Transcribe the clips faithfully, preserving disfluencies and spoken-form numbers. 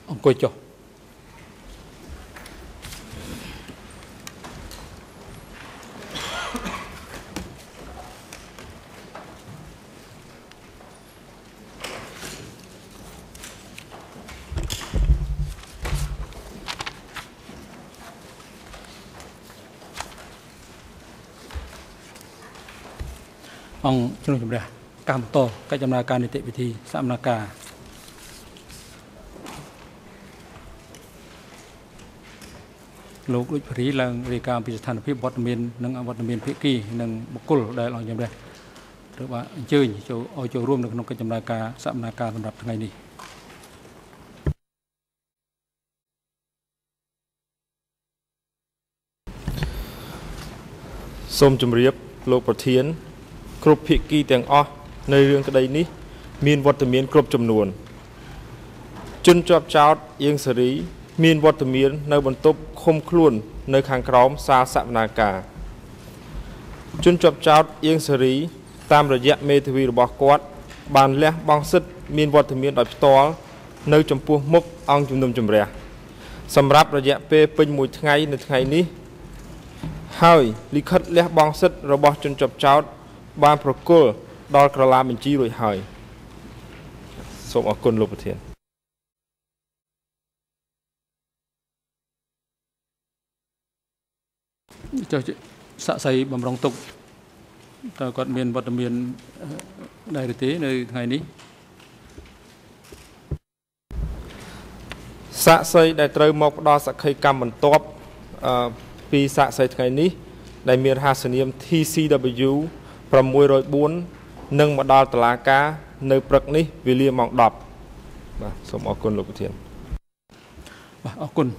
ông coi cho ông chung chấm ra cam to cái chấm raการนิติวิธีสัมมนาการលោកដូចព្រីឡើងរាយការណ៍ពីស្ថានភាពវត្តមាននិងអវត្តមានភាគីនិងបុគ្គលដែលអង្គជំរះត្រូវបានអញ្ជើញចូលឲ្យចូលរួមនៅក្នុងកិច្ចដំណើរការសកម្មភាពសម្រាប់ថ្ងៃនេះសូមជម្រាបលោកប្រធានគ្រប់ភាគីទាំងអស់នៅរឿងក្តីនេះមានវត្តមានគ្រប់ចំនួនជនជាប់ចោតអៀងសេរីមានវត្តមាននៅបន្ទប់ឃុំខ្លួននៅខាងក្រោមសាលសវនាការជនជាប់ចោតអៀងសេរីតាមរយៈមេធាវីរបស់គាត់បានលះបង់សិទ្ធិមានវត្តមានដោយផ្ទាល់នៅចំពោះមុខអង្គជំនុំជម្រះសម្រាប់រយៈពេលពេញមួយថ្ងៃនៅថ្ងៃនេះហើយលិខិតលះបង់សិទ្ធិរបស់ជនជាប់ចោតបានប្រគល់ដល់ក្រឡាបញ្ជីរួចហើយសូមអរគុណលោកប្រធានចុះសាក់សីបំរុងទុកតើគាត់មានវត្តមានដែរឬទេនៅថ្ងៃនេះសាក់សីដែលត្រូវមកផ្ដល់សក្ខីកម្មបន្ទាប់ពីសាក់សីថ្ងៃនេះដែលមានរហស្សនាម T C W 6០៤នឹងមកដល់តុលាការនៅព្រឹកនេះវេលាម៉ោងដប់បាទសូមអរគុណលោកប្រធានបាទអរគុណ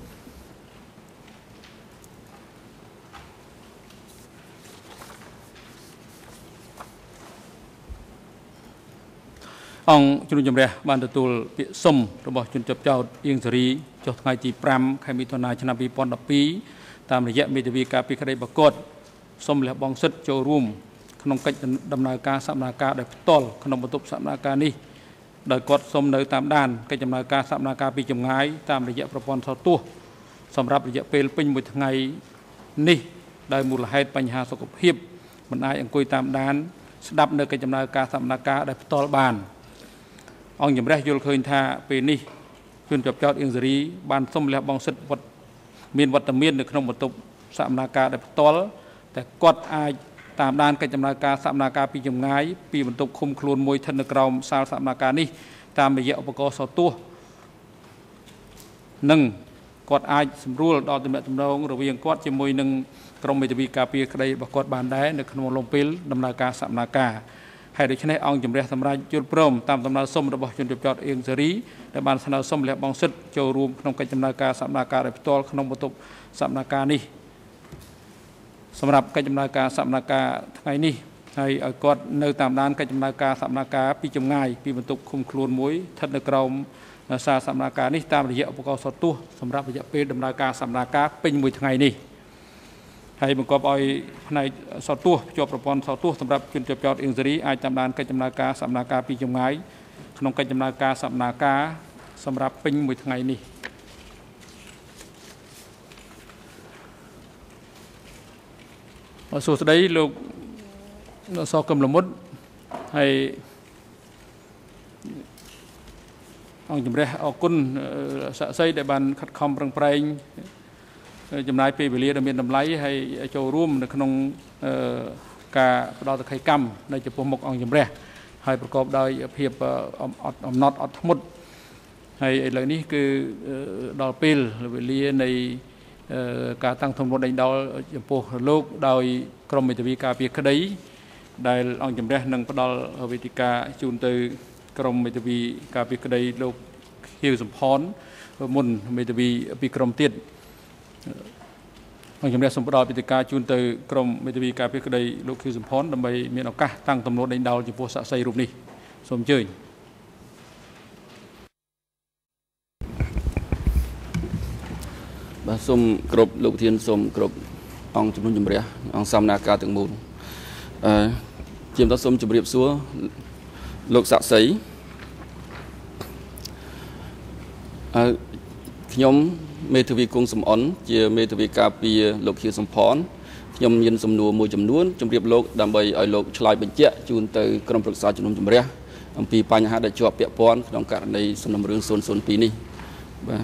អង្គជំនុំជម្រះបានទទួលពាក្យសុំរបស់ជនជាប់ចោតអៀងសេរីចុះថ្ងៃទីប្រាំខែមិថុនាឆ្នាំពីរពាន់ដប់ពីរតាមរយៈមេធាវីការពីក្តីបកតសុំលះបង់សិទ្ធិចូលរួមក្នុងកិច្ចដំណើរការសកម្មភាពដោយផ្ទាល់ក្នុងបន្ទប់សកម្មភាពនេះដោយគាត់សុំនៅតាមដានកិច្ចដំណើរការសកម្មភាពពីចម្ងាយតាមរយៈប្រព័ន្ធសោតទស្សន៍សម្រាប់រយៈពេលពេញមួយថ្ងៃនេះដោយមូលហេតុបញ្ហាសុខភាពមិនអាចអង្គុយតាមដានស្ដាប់នៅកិច្ចដំណើរការសកម្មភាពដោយផ្ទាល់បានអង្គជំរះយល់ឃើញថាពេលនេះជនជាប់ចោតអៀងសេរីបានសុំលះបង់សិទ្ធិវត្តមានវត្តមាននៅក្នុងបន្ទប់សកម្មភាពដោយផ្ទាល់តែគាត់អាចតាមដានកិច្ចដំណើរការសកម្មភាពពីចម្ងាយពីបន្ទប់ឃុំខ្លួនមួយស្ថិតនៅក្រោមសាលសកម្មភាពនេះតាមរយៈឧបករណ៍សោតទស្សន៍និងគាត់អាចសម្រួលដល់ទំនាក់ទំនងរវាងគាត់ជាមួយនឹងក្រុមមេធាវីការពារក្តីរបស់គាត់បានដែរនៅក្នុងលំពេលដំណើរការសកម្មភាពហើយដូច្នេះអង្គជំរះសម្រាប់យល់ព្រមតាមដំណើរសុំរបស់ជនជាប់ចោតអៀងសេរីដែលបានស្នើសុំលះបង់សិទ្ធិចូលរួមក្នុងកិច្ចដំណើរការសកម្មភាពដោយផ្ទាល់ក្នុងបន្ទប់សកម្មភាពនេះសម្រាប់កិច្ចដំណើរការសកម្មភាពថ្ងៃនេះហើយឲ្យគាត់នៅតាមដានកិច្ចដំណើរការសកម្មភាពពីចម្ងាយពីបន្ទប់ឃុំខ្លួនមួយស្ថិតនៅក្រោមសាលសកម្មភាពនេះតាមរយៈឧបករណ៍សោតទស្សន៍សម្រាប់រយៈពេលដំណើរការសកម្មភាពពេញមួយថ្ងៃនេះហើយបង្កប់ឲ្យផ្នែកសោតទស្សន៍ភ្ជាប់ប្រព័ន្ធសោតទស្សន៍សម្រាប់ជនជាប់ចោតអៀងសេរីអាចតាមដានកិច្ចដំណើរការសកម្មភាពពីចម្ងាយក្នុងកិច្ចដំណើរការសកម្មភាពសម្រាប់ពេញមួយថ្ងៃនេះសួស្តីលោកសកឹមលមុតហើយអង្គជំរះអរគុណសាក់សីដែលបានខិតខំប្រឹងប្រែងចំណាយពេលវេលាដ៏មានតម្លៃហើយចូលរួមនៅក្នុងការផ្ដល់សក្ខីកម្មនៅចំពោះមុខអង្គជំរះហើយប្រកបដោយភាពអំណត់អត់ធ្មត់ហើយឥឡូវនេះគឺដល់ពេលវេលានៃការតាំងធំដេញដោលចំពោះលោកដោយក្រុមមេធាវីការពារក្តីដែលអង្គជំរះនឹងផ្ដល់វេទិកាជូនទៅក្រុមមេធាវីការពារក្តីលោកហៀវសំផនមុនមេធាវីពីក្រុមទៀតអង្គជំរះសូមផ្ដល់វេទិកាជូនទៅក្រុមមេធាវីការពារក្តីលោកហៀវសំផនដើម្បីមានឱកាសតាំងទំនួលដេញដោលចំពោះសាក្សីរូបនេះសូមអញ្ជើញបាទសូមគ្រប់លោកប្រធានសូមគ្រប់អង្គជំនុំជម្រះអង្គសកម្មភាពទាំងមូលអឺជាបន្តសូមជម្រាបសួរលោកសាក់សីអឺខ្ញុំមេធាវីគង់សំអនជាមេធាវីការពារលោកខៀវសំផនខ្ញុំមានសំណួរមួយចំនួនជម្រាបលោកដើម្បីឲ្យលោកឆ្លើយបញ្ជាក់ជូនទៅក្រុមប្រឹក្សាជំនុំជម្រះអំពីបញ្ហាដែលជាប់ពាក់ព័ន្ធក្នុងករណីសំណុំរឿងศูนย์ศูนย์ពីរនេះបាទ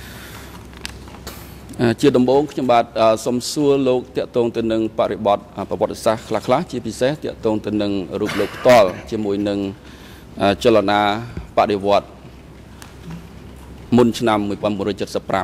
ជាដំបូងខ្ញុំបាទសូមសួរលោកតាក់ទងទៅនឹងបរិបទប្រវត្តិសាស្ត្រខ្លះៗជាពិសេសតាក់ទងទៅនឹងរូបលោកផ្ទាល់ជាមួយនឹងចលនាបដិវត្តមុនឆ្នាំmột nghìn chín trăm bảy mươi lăm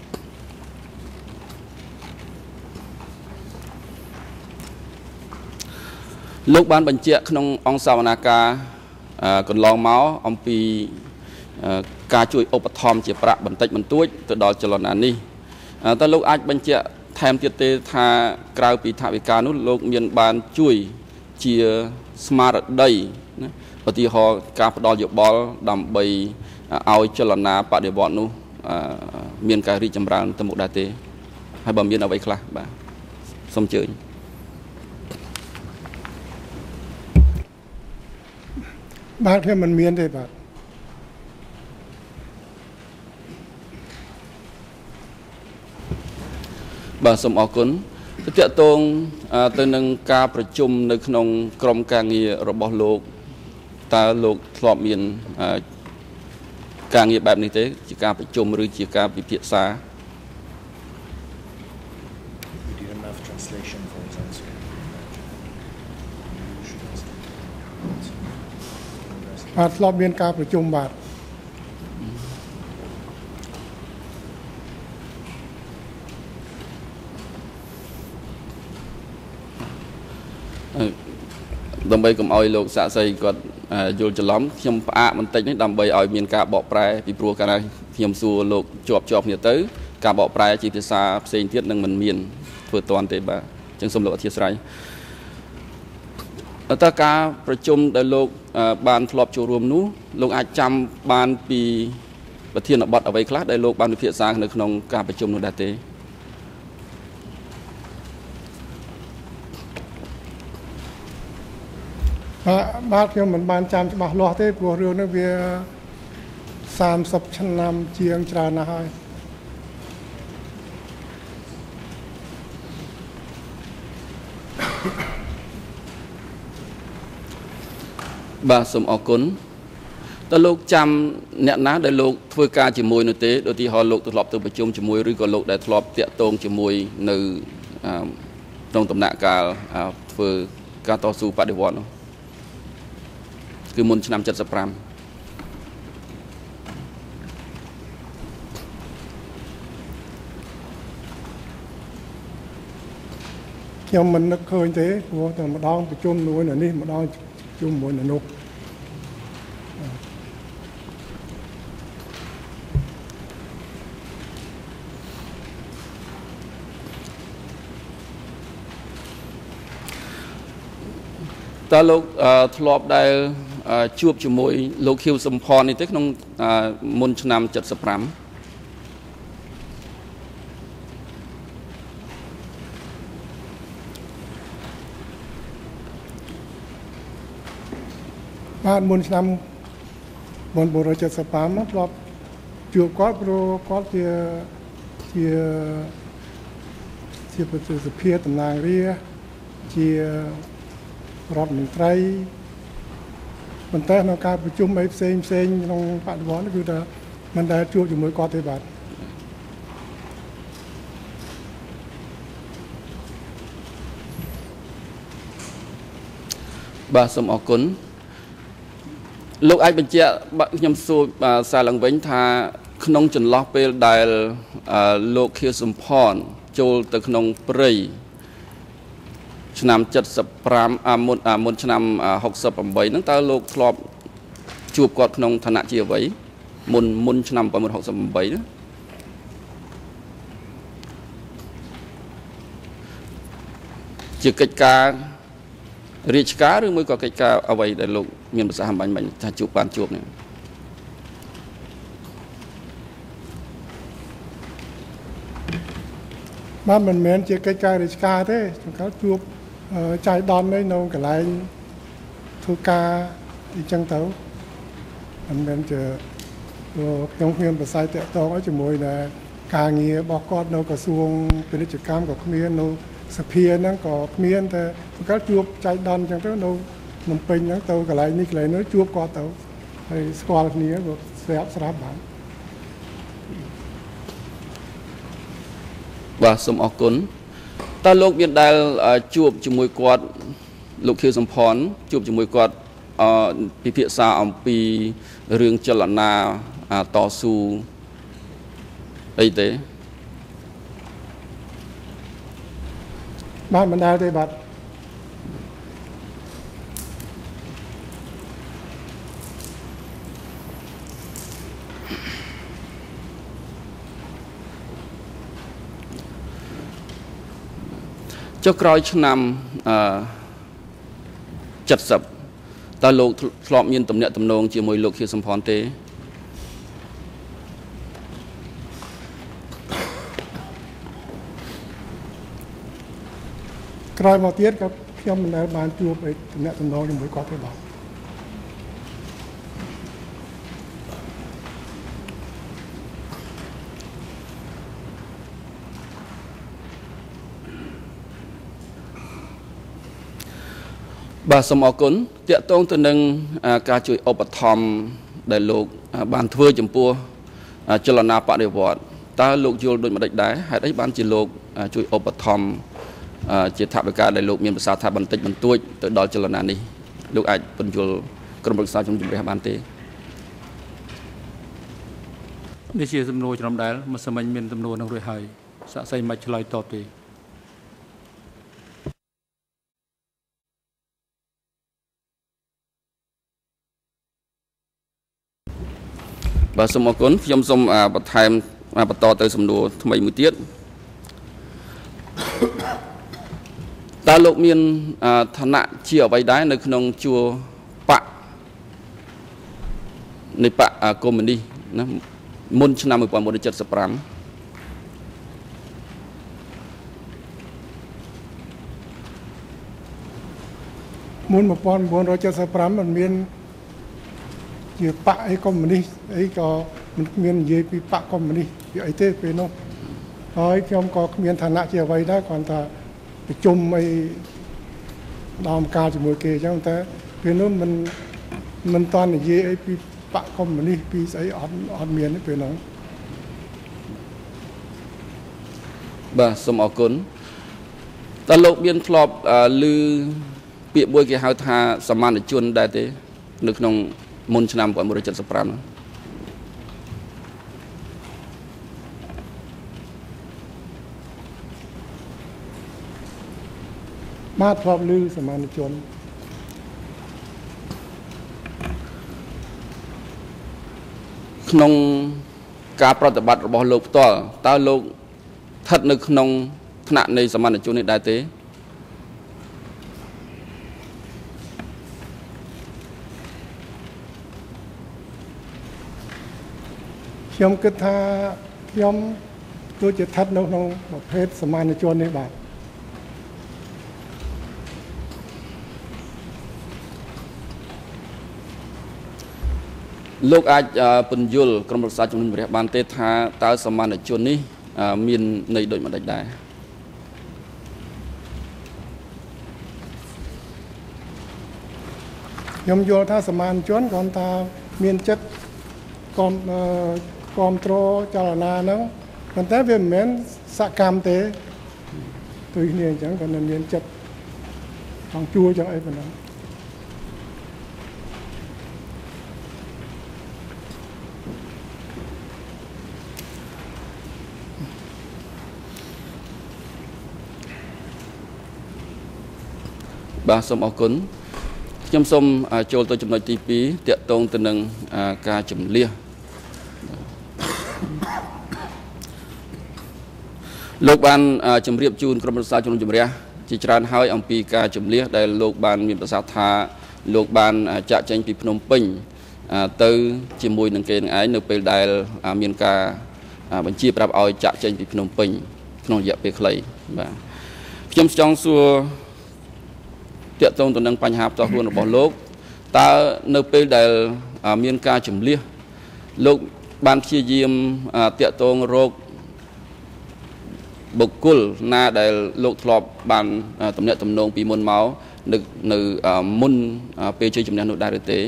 លោកបានបញ្ជាក់ក្នុងអង្គសាវនាការកន្លងមកអំពីការជួយឧបត្ថម្ភជាប្រាក់បន្តិចបន្តួចទៅដល់ចលនានេះតើលោកអាចបញ្ជាក់ថែមទៀតទេថាក្រៅពីថវិកានោះលោកមានបានជួយជាស្មារតីណាឧទាហរណ៍ការផ្ដល់យោបល់ដើម្បីឲ្យចលនាបដិវត្តនោះមានការរីកចម្រើនទៅមុខដែរទេហើយបើមានអ្វីខ្លះបាទសូមអញ្ជើញបាទខ្ញុំមិនមានទេបាទបាទសូមអរគុណទៅតាក់ទងទៅនឹងការប្រជុំនៅក្នុងក្រុមការងាររបស់លោកតើលោកធ្លាប់មានការងារបែបនេះទេជាការប្រជុំឬជាការពិភាក្សាបាទធ្លាប់មានការប្រជុំបាទដើម្បីកុំឲ្យលោកសាក់សីគាត់យល់ច្រឡំខ្ញុំផ្អាកបន្តិចនេះដើម្បីឲ្យមានការបកប្រែពីព្រោះកាលណាខ្ញុំសួរលោកជាប់ជាប់គ្នាទៅការបកប្រែជាភាសាផ្សេងទៀតនឹងមិនមានធ្វើតាន់ទេបាទអញ្ចឹងសូមលោកអធិស្ឋានតើការប្រជុំដែលលោកបានធ្លាប់ចូលរួមនោះលោកអាចចាំបានពីប្រធានបទអ្វីខ្លះដែលលោកបានពិភាក្សានៅក្នុងការប្រជុំនោះដែរទេបាទបាទខ្ញុំមិនបានចាំច្បាស់លាស់ទេព្រោះរឿងនេះវាសាមសិបឆ្នាំជាងច្រើនណាស់ហើយបាទសូមអរគុណតើលោកចាំអ្នកណាដែលលោកធ្វើការជាមួយនោះទេដូចទីហោលោកធ្លាប់ទៅប្រជុំជាមួយឬក៏លោកដែលធ្លាប់តាក់ទងជាមួយនៅក្នុងដំណាក់កាលធ្វើការតស៊ូបដិវត្តន៍នោះគឺមុនឆ្នាំเจ็ดสิบห้าខ្ញុំមិននឹកឃើញទេព្រោះតែម្ដងប្រជុំមួយនៅនេះម្ដងប្រជុំមួយនៅនោះតើលោកធ្លាប់ដែលជួបជាមួយលោកខៀវសំផននេះទេក្នុងមុនឆ្នាំเจ็ดสิบห้าបាទមុនឆ្នាំmột nghìn chín trămเจ็ดสิบห้าមកធ្លាប់ជួបគាត់ព្រោះគាត់ជាជាជាប្រតិសភាតំណាងរាជារដ្ឋមន្ត្រីប៉ុន្តែក្នុងការប្រជុំអីផ្សេងផ្សេងក្នុងបដិវត្តន៍គឺថាមិនដែលជួបជាមួយគាត់ទេបាទបាទសូមអរគុណលោកអាចបញ្ជាក់ខ្ញុំសួរសារឡើងវិញថាក្នុងចន្លោះពេលដែលលោកខៀវសំផនចូលទៅក្នុងព្រៃឆ្នាំเจ็ดสิบห้าអាមុនអាមុនឆ្នាំหกสิบแปดហ្នឹងតើលោកធ្លាប់ជួបគាត់ក្នុងឋានៈជាអ្វីមុនមុនឆ្នាំหกสิบแปดណាជាកិច្ចការរាជការឬមួយក៏កិច្ចការអ្វីដែលលោកមានប្រសាសន៍អំបញ្ញមិញថាជួបបានជួបនេះបាទមិនមែនជាកិច្ចការរាជការទេចង្កល់ជួបចៃដន្យនៅកន្លែងធ្វើការអញ្ចឹងទៅមិនមែនជាខ្ញុំគ្មានប្រស័យតាក់ទងឲ្យជាមួយនឹងការងាររបស់គាត់នៅក្រសួងពាណិជ្ជកម្មក៏គ្មាននៅសភាហ្នឹងក៏គ្មានតែគាត់ជួបចៃដន្យអញ្ចឹងទៅនៅភ្នំពេញហ្នឹងទៅកន្លែងនេះកន្លែងនោះជួបគាត់ទៅហើយស្គាល់គ្នាក៏ស្រាប់ស្រាប់បានបាទសូមអរគុណតើលោកមានដែលជួបជាមួយគាត់លោកខៀវសំផនជួបជាមួយគាត់ពិភាក្សាអំពីរឿងចលនាតស៊ូអីទេបាទមិនដែលទេបាទចុះក្រោយឆ្នាំអឺเจ็ดสิบតើលោកធ្លាប់មានទំនាក់ទំនងជាមួយលោកខៀវសំផនទេក្រោយមកទៀតក៏ខ្ញុំមិនដែលបានជួបអីទំនាក់ទំនងជាមួយគាត់ទេបាទបាទសូមអរគុណតាក់ទងទៅនឹងការជួយឧបត្ថម្ភដែលលោកបានធ្វើចំពោះចលនាបដិវត្តន៍តើលោកយល់ដូចម្តេចដែរហេតុអីបានជាលោកជួយឧបត្ថម្ភជាថវិកាដែលលោកមានប្រសាសន៍ថាបន្តិចបន្តួចទៅដល់ចលនានេះលោកអាចពន្យល់ក្រុមប្រឹក្សាជំនុំជម្រះបានទេនេះជាសំណួរចំដែលមិនសមញមានសំណួរនឹងរួចហើយសាក់សីមិនឆ្លើយតបទេបាទសូមអរគុណខ្ញុំសូមបន្ថែមបន្តទៅសំណួរថ្មីមួយទៀតតើលោកមានឋានៈជាអ្វីដែរនៅក្នុងជួរបកនៃបកកុម្មុយនីសណាមុនឆ្នាំmột nghìn chín trăm七十五មុនmột nghìn chín trăm七十五มันមានជាបកអីកុម្មុយនីសអីក៏មិនមាននិយាយពីបកកុម្មុយនីសពីអីទេពេលនោះហើយខ្ញុំក៏គ្មានឋានៈជាអ្វីដែរគ្រាន់តែប្រជុំអីដើមការជាមួយគេអញ្ចឹងតែពេលនោះមិនមិនតាន់និយាយអីពីបកកុម្មុយនីសពីស្អីអត់អត់មានទេពេលនោះបាទសូមអរគុណតើលោកមានធ្លាប់ឮពាក្យមួយគេហៅថាសមានជនដែរទេនៅក្នុងមុនឆ្នាំmột nghìn chín trăm七十五នោះបាទធ្លាប់ឮសមានជនក្នុងការប្រតិបត្តិរបស់លោកផ្ទាល់តើលោកស្ថិតនៅក្នុងឋានៈនៃសមានជននេះដែរទេខ្ញុំគិតថាខ្ញុំដូចជាស្ថិតនៅក្នុងប្រភេទសមានជននេះបាទលោកអាចពន្យល់ក្រុមប្រឹក្សាជំនុំជម្រះបានទេថាតើសមានជននេះមានន័យដូចម្តេចដែរខ្ញុំយល់ថាសមានជនគ្រាន់តែមានចិត្តគាំគាំទ្រចលនាហ្នឹងប៉ុន្តែវាមិនមែនសកម្មទេដូចគ្នាអញ្ចឹងគាត់នៅមានចិត្តចង់ជួយចឹងអីប៉ុណ្ណឹងបាទសូមអរគុណខ្ញុំសូមចូលទៅចំណុចទីពីរតាក់ទងទៅនឹងការជំលះលោកបានជម្រាបជូនក្រុមប្រឹក្សាជំនុំជម្រះជាច្រើនហើយអំពីការជំលះដែលលោកបានមានប្រសាសន៍ថាលោកបានចាក់ចែងពីភ្នំពេញទៅជាមួយនឹងគេនឹងឯងនៅពេលដែលមានការបញ្ជាប្រាប់ឲ្យចាក់ចែងពីភ្នំពេញក្នុងរយៈពេលខ្លីបាទខ្ញុំចង់សួរតាក់ទងទៅនឹងបញ្ហាផ្ទាល់ខ្លួនរបស់លោកតើនៅពេលដែលមានការជំលះលោកបានព្យាយាមតាក់ទងរោគបុគ្គលណាដែលលោកធ្លាប់បានតំណាក់តំណងពីមុនមកនៅនៅមុនពេលជួយជំនះនោះដែរឬទេ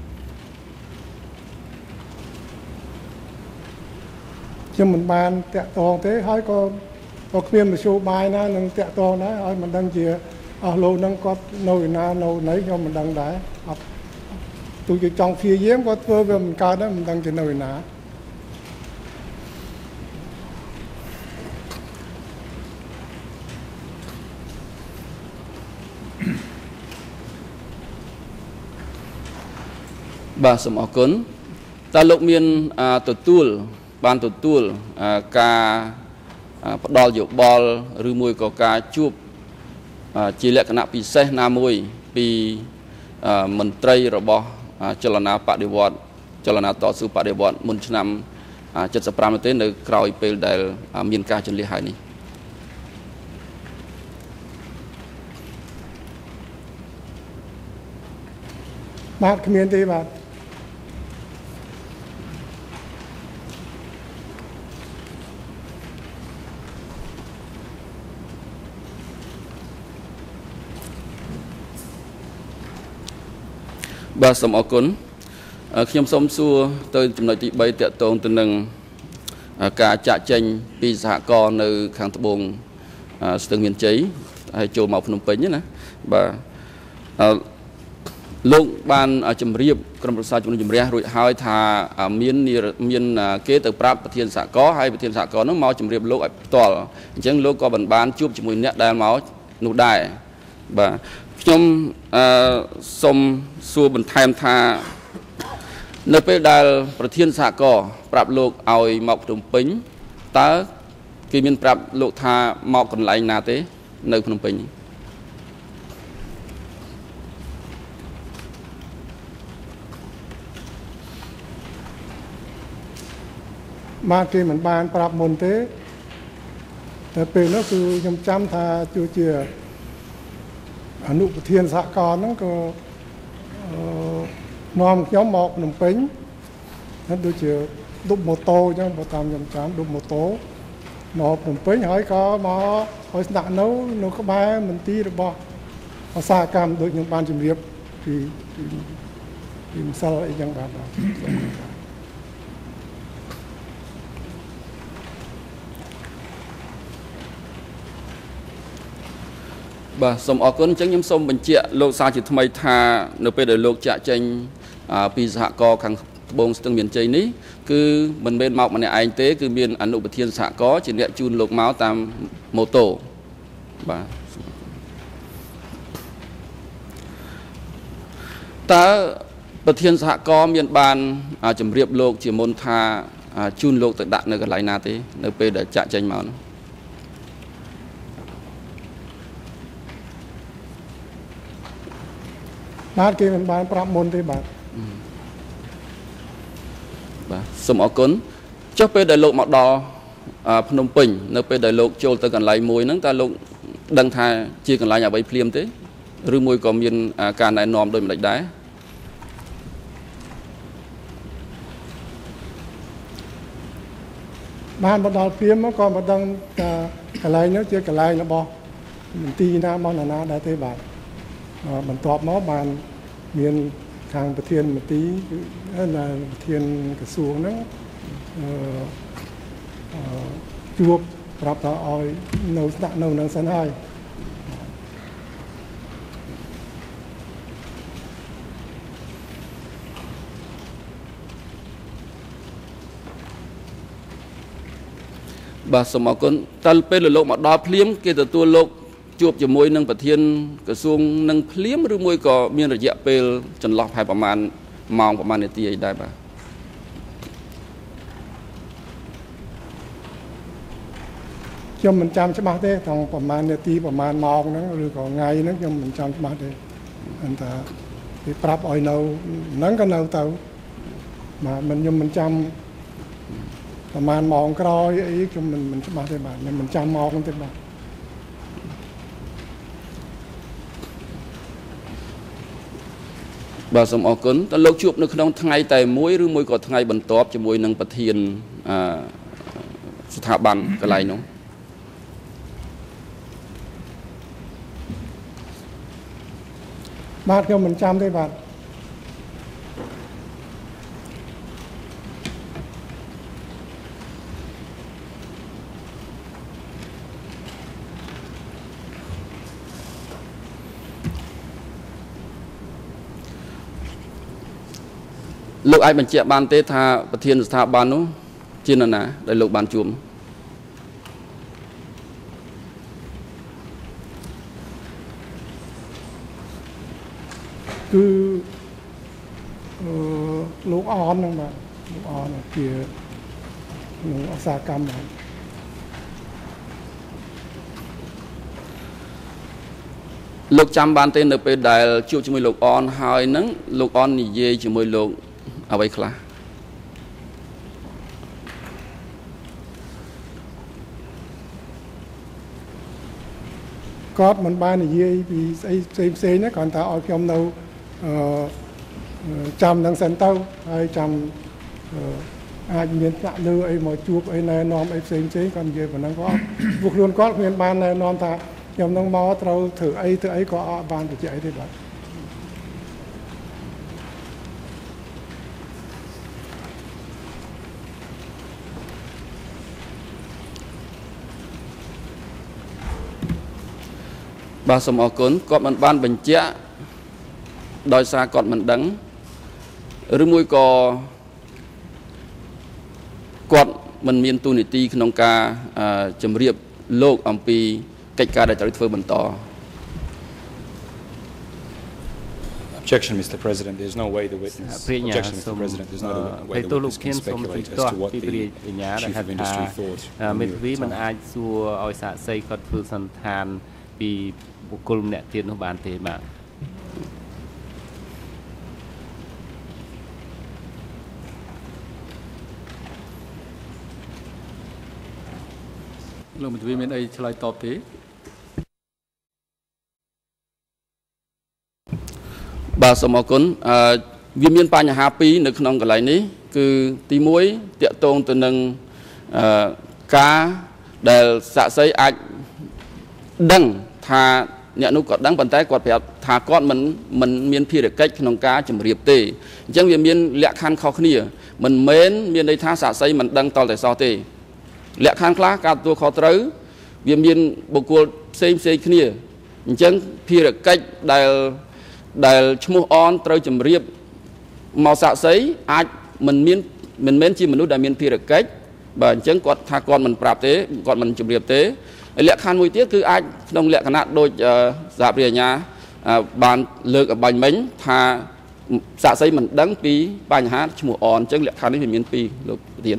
ខ្ញុំមិនបានតាក់ទងទេហើយក៏ក៏គ្មានមធ្យោបាយណានឹងតាក់ទងដែរឲ្យមិនដឹងជាអស់លោកនឹងគាត់នៅឯណានៅណីខ្ញុំមិនដឹងដែរអត់ទូជាចង់ព្យាយាមគាត់ធ្វើវាមិនកើតដែរមិនដឹងជានៅឯណាបាទសូមអរគុណតើលោកមានទទួលបានទទួលការផ្ដល់យោបល់ឬមួយក៏ការជួបជាលក្ខណៈពិសេសណាមួយពីមន្ត្រីរបស់ចលនាបដិវត្តចលនាតស៊ូបដិវត្តមុនឆ្នាំเจ็ดสิบห้าនោះទេនៅក្រោយពេលដែលមានការជន្លៀសហើយនេះបាទគ្មានទេបាទបាទសូមអរគុណខ្ញុំសូមសួរទៅចំណុចទីបីតាក់ទងទៅនឹងការចាក់ចែងពីសហករណ៍នៅខាងត្បូងស្ទឹងមានជ័យហើយចូលមកភ្នំពេញណាបាទលោកបានជម្រាបក្រុមប្រឹក្សាជំនុំជម្រះរួចហើយថាមានមានគេទៅប្រាប់ប្រធានសហករណ៍ហើយប្រធានសហករណ៍នោះមកជម្រាបលោកឲ្យផ្ទាល់អញ្ចឹងលោកក៏មិនបានជួបជាមួយអ្នកដែលមកនោះដែរបាទខ្ញុំសូមសួរបន្ថែមថានៅពេលដែលប្រធានសហករណ៍ប្រាប់លោកឲ្យមកភ្នំពេញតើគេមានប្រាប់លោកថាមកកន្លែងណាទេនៅភ្នំពេញបាទគេមិនបានប្រាប់មុនទេតែពេលនោះគឺខ្ញុំចាំថាជាអនុប្រធានសហការណ៍ហ្នឹងក៏នាំខ្ញុំមកភ្នំពេញហើយដូចជាឌុបម៉ូតូអញ្ចឹងបើតាមខ្ញុំចាំឌុបម៉ូតូមកភ្នំពេញហើយក៏មកឲ្យស្នាក់នៅនៅក្បែរមន្ទីររបស់ឧស្សាហកម្មដូចខ្ញុំបានជម្រាបពីពីម្សិលអីចឹងបាទបាទសូមអរគុណអញ្ចឹងខ្ញុំសូមបញ្ជាក់លោកសារជាថ្មីថានៅពេលដែលលោកចាក់ចែងពីសហករណ៍ខាងត្បូងស្ទឹងមានជ័យនេះគឺមិនមែនមកម្នាក់ឯងទេគឺមានអនុប្រធានសហករណ៍ជាអ្នកជូនលោកមកតាមម៉ូតូបាទតើប្រធានសហករណ៍មានបានជម្រាបលោកជាមុនថាជូនលោកទៅដាក់នៅកន្លែងណាទេនៅពេលដែលចាក់ចែងមកនោះបាទគេមិនបានប្រាប់មុនទេបាទបាទសូមអរគុណចុះពេលដែលលោកមកដល់ភ្នំពេញនៅពេលដែលលោកចូលទៅកន្លែងមួយហ្នឹងតើលោកដឹងថាជាកន្លែងអ្វីភ្លាមទេឬមួយក៏មានការណែនាំដោយម្ដេចដែរបានមកដល់ព្រាមក៏មិនដឹងថាកន្លែងនោះជាកន្លែងរបស់មន្ទីរណាមកណាដែរទេបាទបន្ទាប់មកបានមានខាងប្រធានមន្ទីរគឺប្រធានក្រសួងហ្នឹងជួបប្រាប់ថាឲ្យនៅស្នាក់នៅនឹងសិនហើយបាទសូមអរគុណតើពេលលោកមកដល់ភ្លាមគេទទួលលោកជួបជាមួយនឹងប្រធានក្រសួងនឹងភ្លាមឬមួយក៏មានរយៈពេលចន្លោះប្រហែលប្រមាណម៉ោងប្រមាណនាទីអីដែរបាទខ្ញុំមិនចាំច្បាស់ទេថងប្រមាណនាទីប្រមាណម៉ោងហ្នឹងឬក៏ថ្ងៃហ្នឹងខ្ញុំមិនចាំច្បាស់ទេអន្តថាគេប្រាប់ឲ្យនៅហ្នឹងក៏នៅទៅបាទមិនខ្ញុំមិនចាំប្រមាណម៉ោងក្រោយអីខ្ញុំមិនមិនច្បាស់ទេបាទខ្ញុំមិនចាំម៉ោងទេបាទបាទសូមអរគុណតើលោកជួបនៅក្នុងថ្ងៃតែមួយឬមួយក៏ថ្ងៃបន្ទាប់ជាមួយនឹងប្រធានស្ថាប័នកន្លែងនោះបាទខ្ញុំមិនចាំទេបាទលោកអាចបញ្ជាក់បានទេថាប្រធានស្ថាប័ននោះជានរណាដែលលោកបានជួបគឺលោកអនហ្នឹងបាទលោកអនជាក្នុងឧស្សាហកម្មបាទលោកចាំបានទេនៅពេលដែលជួបជាមួយលោកអនហើយហ្នឹងលោកអននិយាយជាមួយលោកអ្វីខ្លះគាត់មិនបាននិយាយពីស្អីផ្សេងផ្សេងណាគ្រាន់តែឲ្យខ្ញុំនៅអឺចាំនឹងសិនទៅហើយចាំអាចមានចាក់លើអីមកជួបអីណែនាំអីផ្សេងផ្សេងគាត់និយាយប៉ុណ្ណឹងគាត់ពួកខ្លួនគាត់គ្មានបានណែនាំថាខ្ញុំនឹងមកត្រូវធ្វើអីធ្វើអីក៏អត់បានបញ្ជាក់អីទេបាទបាទសូមអរគុណគាត់មិនបានបញ្ជាក់ដោយសារគាត់មិនដឹងឬមួយក៏គាត់មិនមានទូនីតិក្នុងការជម្រាបលោកអំពីកិច្ចការដែលត្រូវធ្វើបន្ត Objection, Mister President. There's no way the witness. Objection, Mister President. There's no way the witness can speculate as to what the Chief of Industry thought. មេធាវីមិនអាចសួរឲ្យសាកសីគាត់ធ្វើសន្តានពីបុគ្គលម្នាក់ទៀតនោះបានទេបាទលោកមេធាវីមានអីឆ្លើយតបទេបាទសូមអរគុណអឺវាមានបញ្ហាពីរនៅក្នុងកន្លែងនេះគឺទីមួយតាក់ទងទៅនឹងអឺការដែលសាក់សីអាចដឹងថាអ្នកនោះគាត់ដឹងប៉ុន្តែគាត់ប្រាប់ថាគាត់មិនមិនមានភារកិច្ចក្នុងការជម្រាបទេអញ្ចឹងវាមានលក្ខខណ្ឌខុសគ្នាមិនមែនមានន័យថាសាក់សីមិនដឹងតតែសោះទេលក្ខខណ្ឌខ្លះការទទួលខុសត្រូវវាមានបុគ្គលផ្សេងផ្សេងគ្នាអញ្ចឹងភារកិច្ចដែលដែលឈ្មោះអនត្រូវជម្រាបមកសាក់សីអាចមិនមានមិនមែនជាមនុស្សដែលមានភារកិច្ចបាទអញ្ចឹងគាត់ថាគាត់មិនប្រាប់ទេគាត់មិនជម្រាបទេលក្ខខណ្ឌមួយទៀតគឺអាចក្នុងលក្ខណៈដូចសហប្រញ្ញាបានលើកអបាញ់មិញថាសាក់សីមិនដឹងពីបញ្ហាឈ្មោះអនអញ្ចឹងលក្ខខណ្ឌនេះវាមានពីរលោកប្រធាន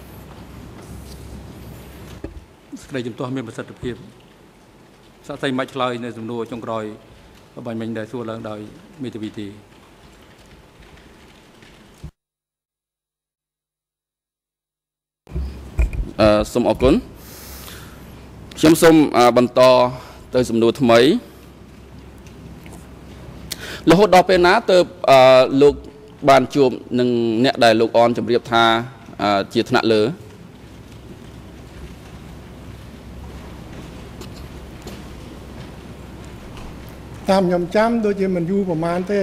សេចក្តីជំទាស់មានប្រសិទ្ធភាពសាក់សីមិនឆ្លើយនៅសំណួរចុងក្រោយអបាញ់មិញដែលសួរឡើងដោយមេធាវីទេអឺសូមអរគុណខ្ញុំសូមបន្តទៅសំណួរថ្មីរហូតដល់ពេលណាទើបលោកបានជួបនឹងអ្នកដែលលោកអនជម្រាបថាជាថ្នាក់លើតាមខ្ញុំចាំដូចជាមិនយូរប្រហែលទេ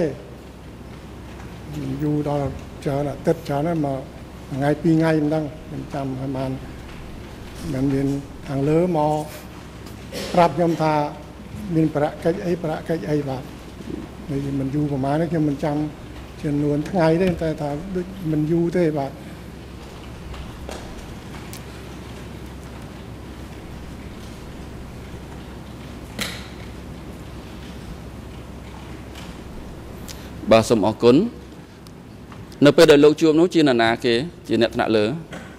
យូរដល់ច្រើនអាទិត្យច្រើនហើយមកថ្ងៃពីរថ្ងៃមិនដឹងខ្ញុំចាំប្រហែលមិនមានខាងលើមកប្រាប់ខ្ញុំថាមានប្រកិច្ចអីប្រកិច្ចអីបាទមិនយូរប្រហែលខ្ញុំមិនចាំចំនួនថ្ងៃទេតែថាដូចមិនយូរទេបាទបាទសូមអរគុណនៅពេលដែលលោកជួបនោះជានរណាគេជាអ្នកថ្នាក់លើ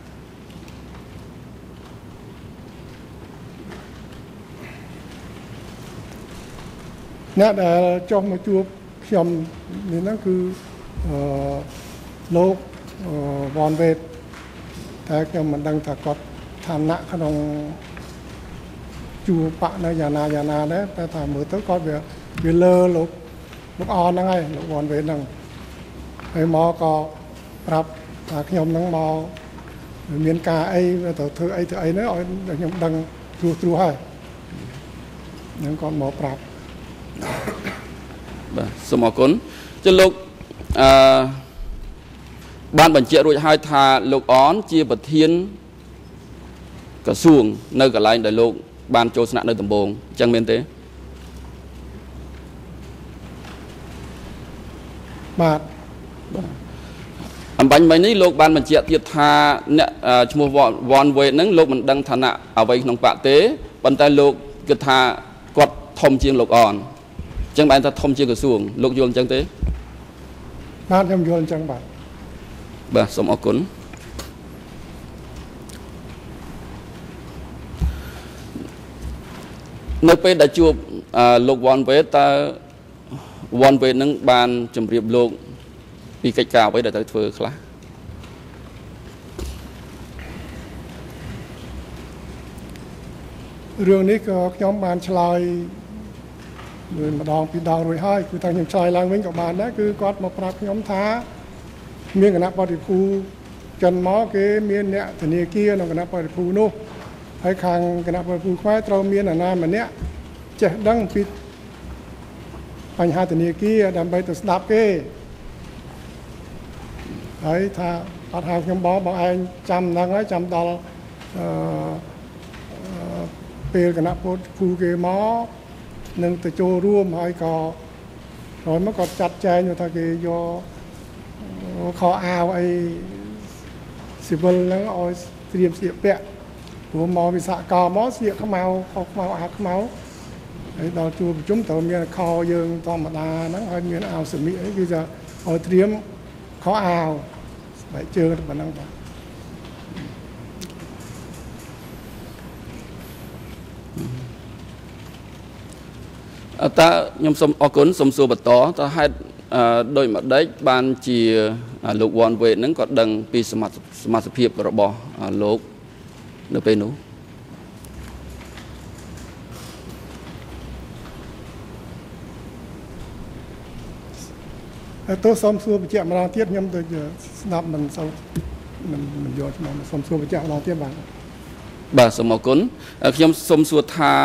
អ្នកដែលចុះមកជួបខ្ញុំនេះហ្នឹងគឺអឺលោកវ៉ាន់វេតតែខ្ញុំមិនដឹងថាគាត់ឋានៈក្នុងជួបបកនៅយ៉ាងណាយ៉ាងណាដែរតែថាមើលទៅគាត់វាវាលើលោកลูกอ่อนนั่งไงลูกอ่อนเวนั่งไอ้หมอก็ปรับหากยมนั่งหมอเมียนกาไอ้แต่เธอไอ้เธอไอ้เนื้อไอ้ยมดังทรูทรูให้นั่งก่อนหมอปรับสมอกุลจะลูกบ้านบัญชีรุ่ยให้ทาลูกอ่อนเจียบเทียนกระทรวงในกระไรได้ลูกบ้านโจสนะในตำบลจังเมียนเต้บาทอันบันใบนี้โลกบานมันเจียติธาเนี่ยชั่วโมงวอนเวนั้นโลกมันดังฐานะเอาไว้ក្នុងปะเต้บรรดาโลกกฐากดทมเชียงโลกอ่อนจังบานถ้าทมเชียงกระทรวงโลกโยนจังเต้บ้านยมโยนจังบาทบ่สมอกุลในเป็นได้จูบโลกวอนเวตาวอนเวนั้นบานจำเรียบโลกปีกิจการไว้ได้แต่เธอคลาเรื่องนี้ก็ย้อมบานชลายเดินมาดองปีดองรวยให้คือทางยังชลายล้างเว้นกับบานนะคือกอดมาปรับย้อมท้าเมียนคณะปฏิภูจันหมอเกเมียนเนี่ยธนีเกียร์นคณะปฏิภูนู้ให้คางคณะปฏิภูควายเราเมียนนานมันเนี้ยจะดังปิดปัญหาธนีเกียร์ดำไปตัวสนับเก้ไอ้ถ้าปัญหาขยมบอกบอกไอ้จำนังไอ้จำตอนเปรกันนะพอฟูเกมอหนึ่งตะโจร่วมไอ้ก็ตอนเมื่อก่อนจัดแจงอยู่ทางเกยขอเอาไอ้สิบวันแล้วเอาเตรียมเสียเปะหัวมอวิสากอมอเสียขมเอาเขาขมเอาอาขมเอาไอ้ดาวจูจุ้มตัวเมียคอยืงตอมดานั่งไอ้เมียเอาสมิไอ้คือจะเอาเตรียมขอเอาไปเจอกันนั่งไปตายมสมอกุลสมสู่บัตต่อตาให้โดยมาได้บานจีลูกวอนเวนั้นก็ดังปีสมัติสมัติเพียบระบอบโลกในปีนู้ตัวสมสู่ไปเจ้ามาลาเทียบยมตัวจะนับมันเศร้ามันมันยอดมันสมสู่ไปเจ้ามาลาเทียบบ้างบาสมอกุลยมสมสู่ทา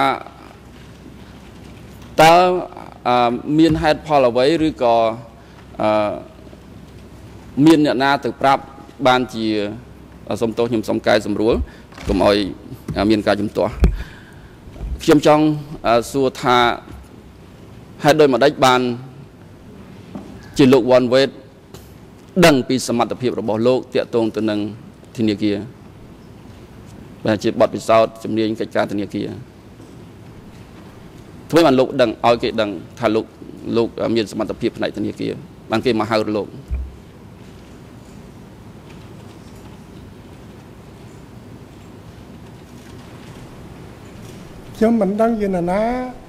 ตาเมียนให้พอละไว้หรือก็เมียนเนี่ยนาตึกปรับบานจีสมโตยมสมกายสมรู้ก็มอยเมียนกายจมตัวเชื่อมจองสู่ทาให้โดยมาได้บานจีโลกวันเวทดังปีสมัติเพียบระบบโลกเตะตรงตัวหนึ่งทีนี้เกียแบบจีบอดปีเศร้าจำเนียงกิจการทีนี้เกียทุกวันโลกดังเอาเกดังถ้าโลกโลกมีสมรรถภาพในทีนี้เกียบางเกมาหาโลกยมมันดังยินนะ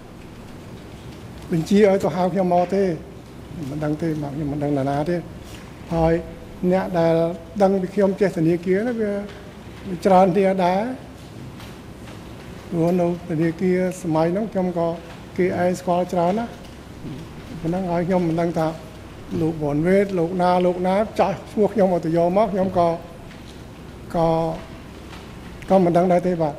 เป็นจีเอาตัวหาวขยมอเต้มันดังเต้บางอย่างมันดังนานาเต้พอยเนี่ยได้ดังไปขยมเจสเนียเกียนะเพื่อจานเดียได้หัวโนแต่เดียเกียสมัยน้องขยมก็เกียไอสกอลจานนะมันดังไอขยมมันดังตาลูกบอนเวทลูกนาลูกน้ำจ่ายพวกขยมเอาตัวยอมขยมก็ก็ก็มันดังได้เต้บ่า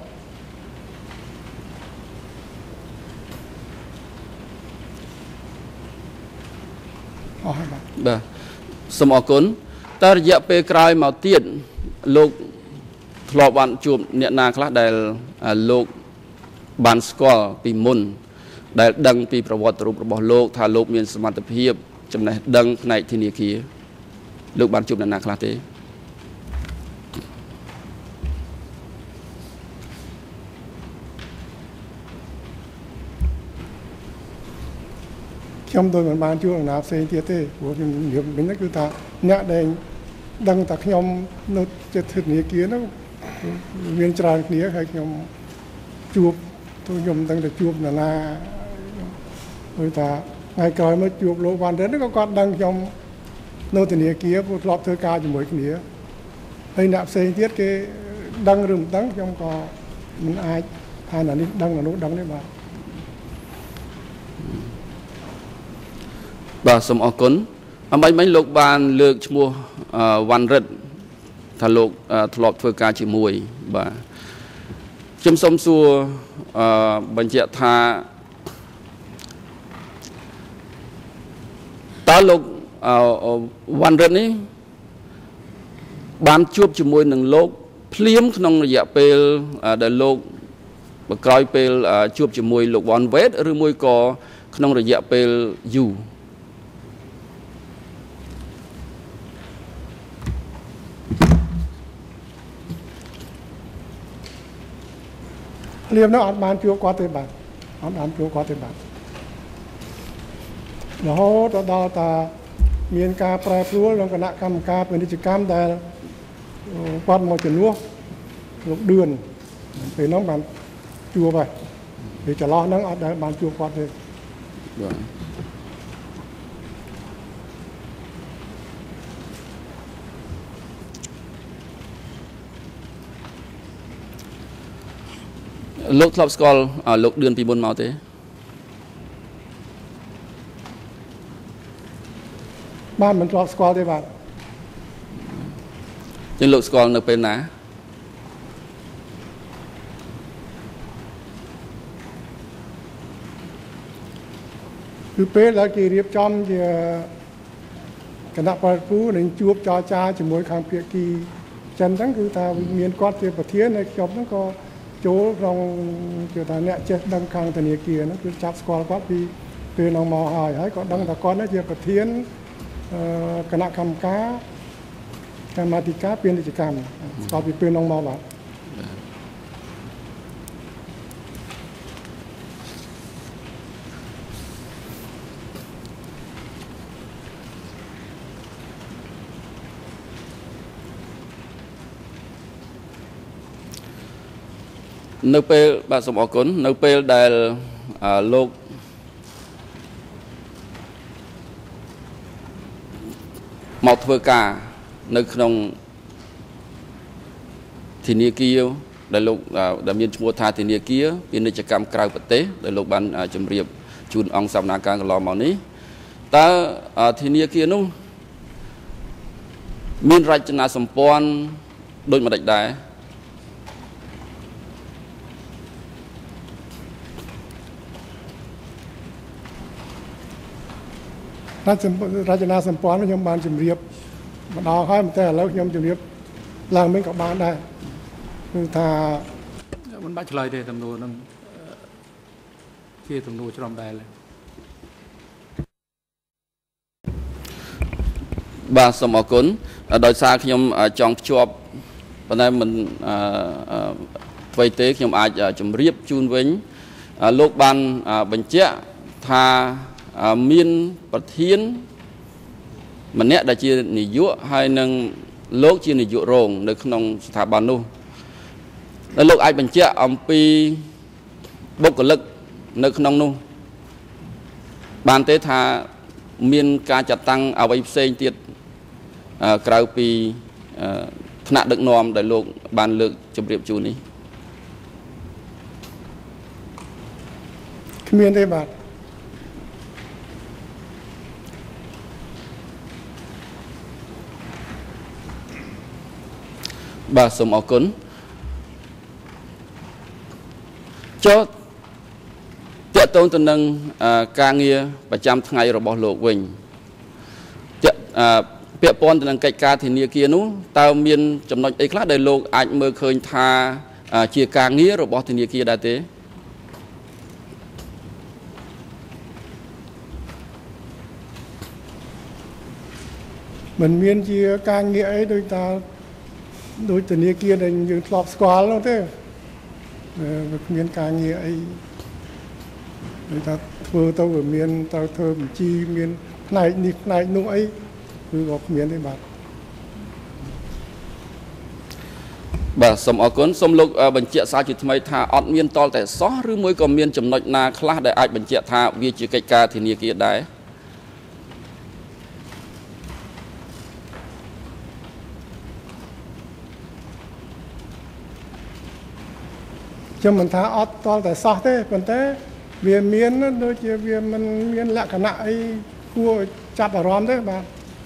สมอกุลตาระยะเปกลายมาเตียนโลกทลอบันจูบเนนาคลาได้โลกบันสกอลปีมุนได้ดังปีประวัติรูประบอบโลกถ้าโลกมีสมรรถภาพจำในดังในที่นี้คือโลกบันจูบเนนาคลาเตขยมโดยมันบานช่วงนาเซนเตียเต้หัวขยมเหลี่ยมเป็นนักคือตาเนี่ยแดงดังตาขยมนุชจะถึงเนียเกียนะเวียนจราเนียใครขยมจูบตัวขยมตั้งแต่จูบนานาโดยตาไงกลอยมาจูบโลวันเดินก็กอดดังขยมโนตเนียเกียพวกรอบเธอกาจมูกเนียให้นาเซนเตียเกดังรึมดังขยมก็มันอายทานอันนี้ดังอันนู้นดังได้บ้างตបាទសូមអរគុណអំបញ្ញមិញលោកបានលើកឈ្មោះវ៉ាន់រិទ្ធថាលោកធ្លាប់ធ្វើការជាមួយបាទខ្ញុំសូមសួរបញ្ជាក់ថាតើលោកវ៉ាន់រិទ្ធនេះបានជួបជាមួយនឹងលោកភ្លាមក្នុងរយៈពេលដែលលោកក្រោយពេលជួបជាមួយលោកវ៉ាន់វេតឬមួយក៏ក្នុងរយៈពេលយូរភ្លាមនោះអត់បានជួបគាត់ទេបាទអត់បានជួបគាត់ទេបាទរហូតដល់តាមានការប្រែប្រួលក្នុងគណៈកម្មការពាណិជ្ជកម្មដែលគាត់មកជំនួសលោកឌឿនពេលនោះបានជួបហើយពេលចន្លោះហ្នឹងអត់ដែលបានជួបគាត់ទេបាទលោកធ្លាប់ស្គាល់លោកឌឿនពីមុនមកទេបានមិនធ្លាប់ស្គាល់ទេបាទចឹងលោកស្គាល់នៅពេលណាគឺពេលដែលគេរៀបចំជាគណៈប្រតិភូនឹងជួបចរចាជាមួយខាងភាគីចិនហ្នឹងគឺថាមានគាត់ជាប្រធានហើយខ្ញុំហ្នឹងក៏ចូលក្នុងគឺថាអ្នកចេះដឹងខាងធនាគារហ្នឹងគឺចាប់ស្គាល់គាត់ពីពេលនោះមកហើយហើយក៏ដឹងថាគាត់នេះជាប្រធានគណៈកម្មការកម្មាធិការពាណិជ្ជកម្មស្គាល់ពីពេលនោះមកបាទនៅពេលបាទសូមអរគុណនៅពេលដែលលោកមកធ្វើការនៅក្នុងធនាគារដែលលោកដែលមានឈ្មោះថាធនាគារពាណិជ្ជកម្មក្រៅប្រទេសដែលលោកបានជម្រាបជូនអង្គសវនាការកន្លងមកនេះតើធនាគារនោះមានរចនាសម្ព័ន្ធដូចម្តេចដែររចនាសម្ព័ន្ធខ្ញុំបានជម្រាបម្ដងហើយតែឥឡូវខ្ញុំជម្រាបឡើងវិញក៏បានដែរគឺថាមិនបាច់ឆ្លើយទេទំនួលនឹងជាទំនួលច្រំដែលបាទសូមអរគុណដោយសារខ្ញុំចង់ភ្ជាប់ប៉ុន្តែមិនអ្វីទេខ្ញុំអាចជម្រាបជូនវិញលោកបានបញ្ជាក់ថាមានប្រធានម្នាក់ដែលជានាយកហើយនឹងលោកជានាយករងនៅក្នុងស្ថាប័ននោះแล้วលោកអាចបញ្ជាក់អំពីបុគ្គលិកនៅក្នុងនោះបានទេថាមានការចាត់តាំងអ្វីផ្សេងទៀតក្រៅពីថ្នាក់ដឹកនាំដែលលោកបានលើកជម្រាបជូននេះគ្មានទេបាទបាទសូមអរគុណចូលតកតងទៅនឹងការងារប្រចាំថ្ងៃរបស់លោកវិញពាក់ព័ន្ធទៅនឹងកិច្ចការធនាគារនោះតើមានចំណុចអីខ្លះដែលលោកអាចមើលឃើញថាជាការងាររបស់ធនាគារដែរទេមិនមានជាការងារអីដូចថាដោយធនាគារដែលយើងធ្លាប់ស្គាល់នោះទេវាគ្មានការងារអីដូចថាធ្វើទៅវាមានទៅធ្វើបញ្ជីមានផ្នែកនេះផ្នែកនោះអីគឺក៏គ្មានទេបាទបាទសូមអរគុណសូមលោកបញ្ជាក់សារជាថ្មីថាអត់មានតលតែសោះឬមួយក៏មានចំណុចណាខ្លះដែលអាចបញ្ជាក់ថាវាជាកិច្ចការធនាគារដែរខ្ញុំមិនថាអត់តល់តែសោះទេប៉ុន្តែវាមានដូចជាវាមិនមានលក្ខណៈអីគគួរចាប់អារម្មណ៍ទេបាទ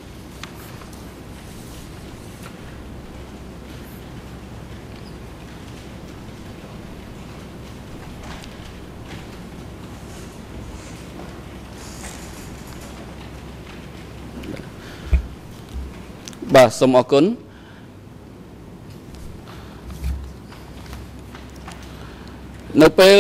បាទសូមអរគុណនៅពេល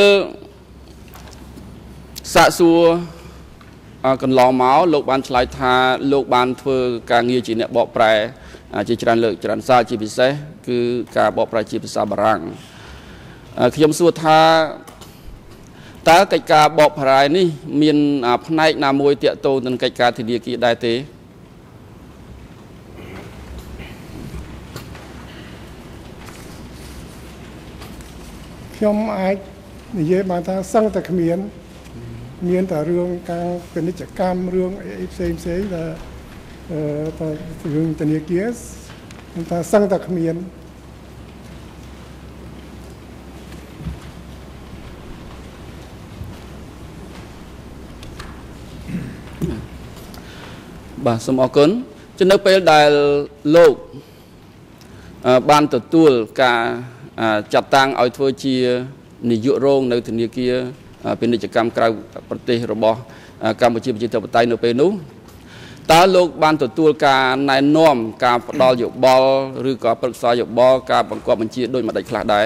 សាកសួរកន្លងមកលោកបានឆ្លើយថាលោកបានធ្វើការងារជាអ្នកបកប្រែជាច្រើនលើកច្រើនសារជាពិសេសគឺការបកប្រែជាភាសាបារាំងខ្ញុំសួរថាតើកិច្ចការបកប្រែនេះមានផ្នែកណាមួយទាក់ទងនឹងកិច្ចការធនាគារដែរទេខ្ញុំអាចនិយាយបានថាសឹងតែគ្មានមានតែរឿងការពាណិជ្ជកម្មរឿងអីផ្សេងផ្សេងតែតែរឿងធនាគារខ្ញុំថាសឹងតែគ្មានបាទសូមអរគុណចំនៅពេលដែលលោកបានទទួលការចាត់តាំងឲ្យធ្វើជានាយករងនៅធនាគារពាណិជ្ជកម្មក្រៅប្រទេសរបស់កម្ពុជាប្រជាធិបតេយ្យនៅពេលនោះតើលោកបានទទួលការណែនាំការផ្ដល់យោបល់ឬក៏ប្រឹក្សាយោបល់ការបង្គាប់បញ្ជាដោយម្ដេចខ្លះដែរ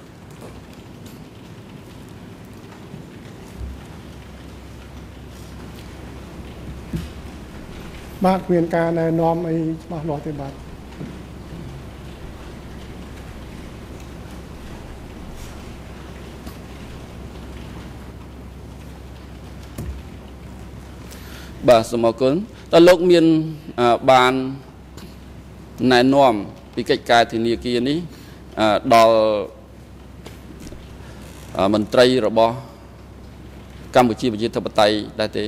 បាទមានការណែនាំអីច្បាស់លាស់ទេបាទបាទសូមអរគុណតើលោកមានបានណែនាំពីកិច្ចការធនាគារនេះដល់មន្ត្រីរបស់កម្ពុជាប្រជាធិបតេយ្យដែរទេ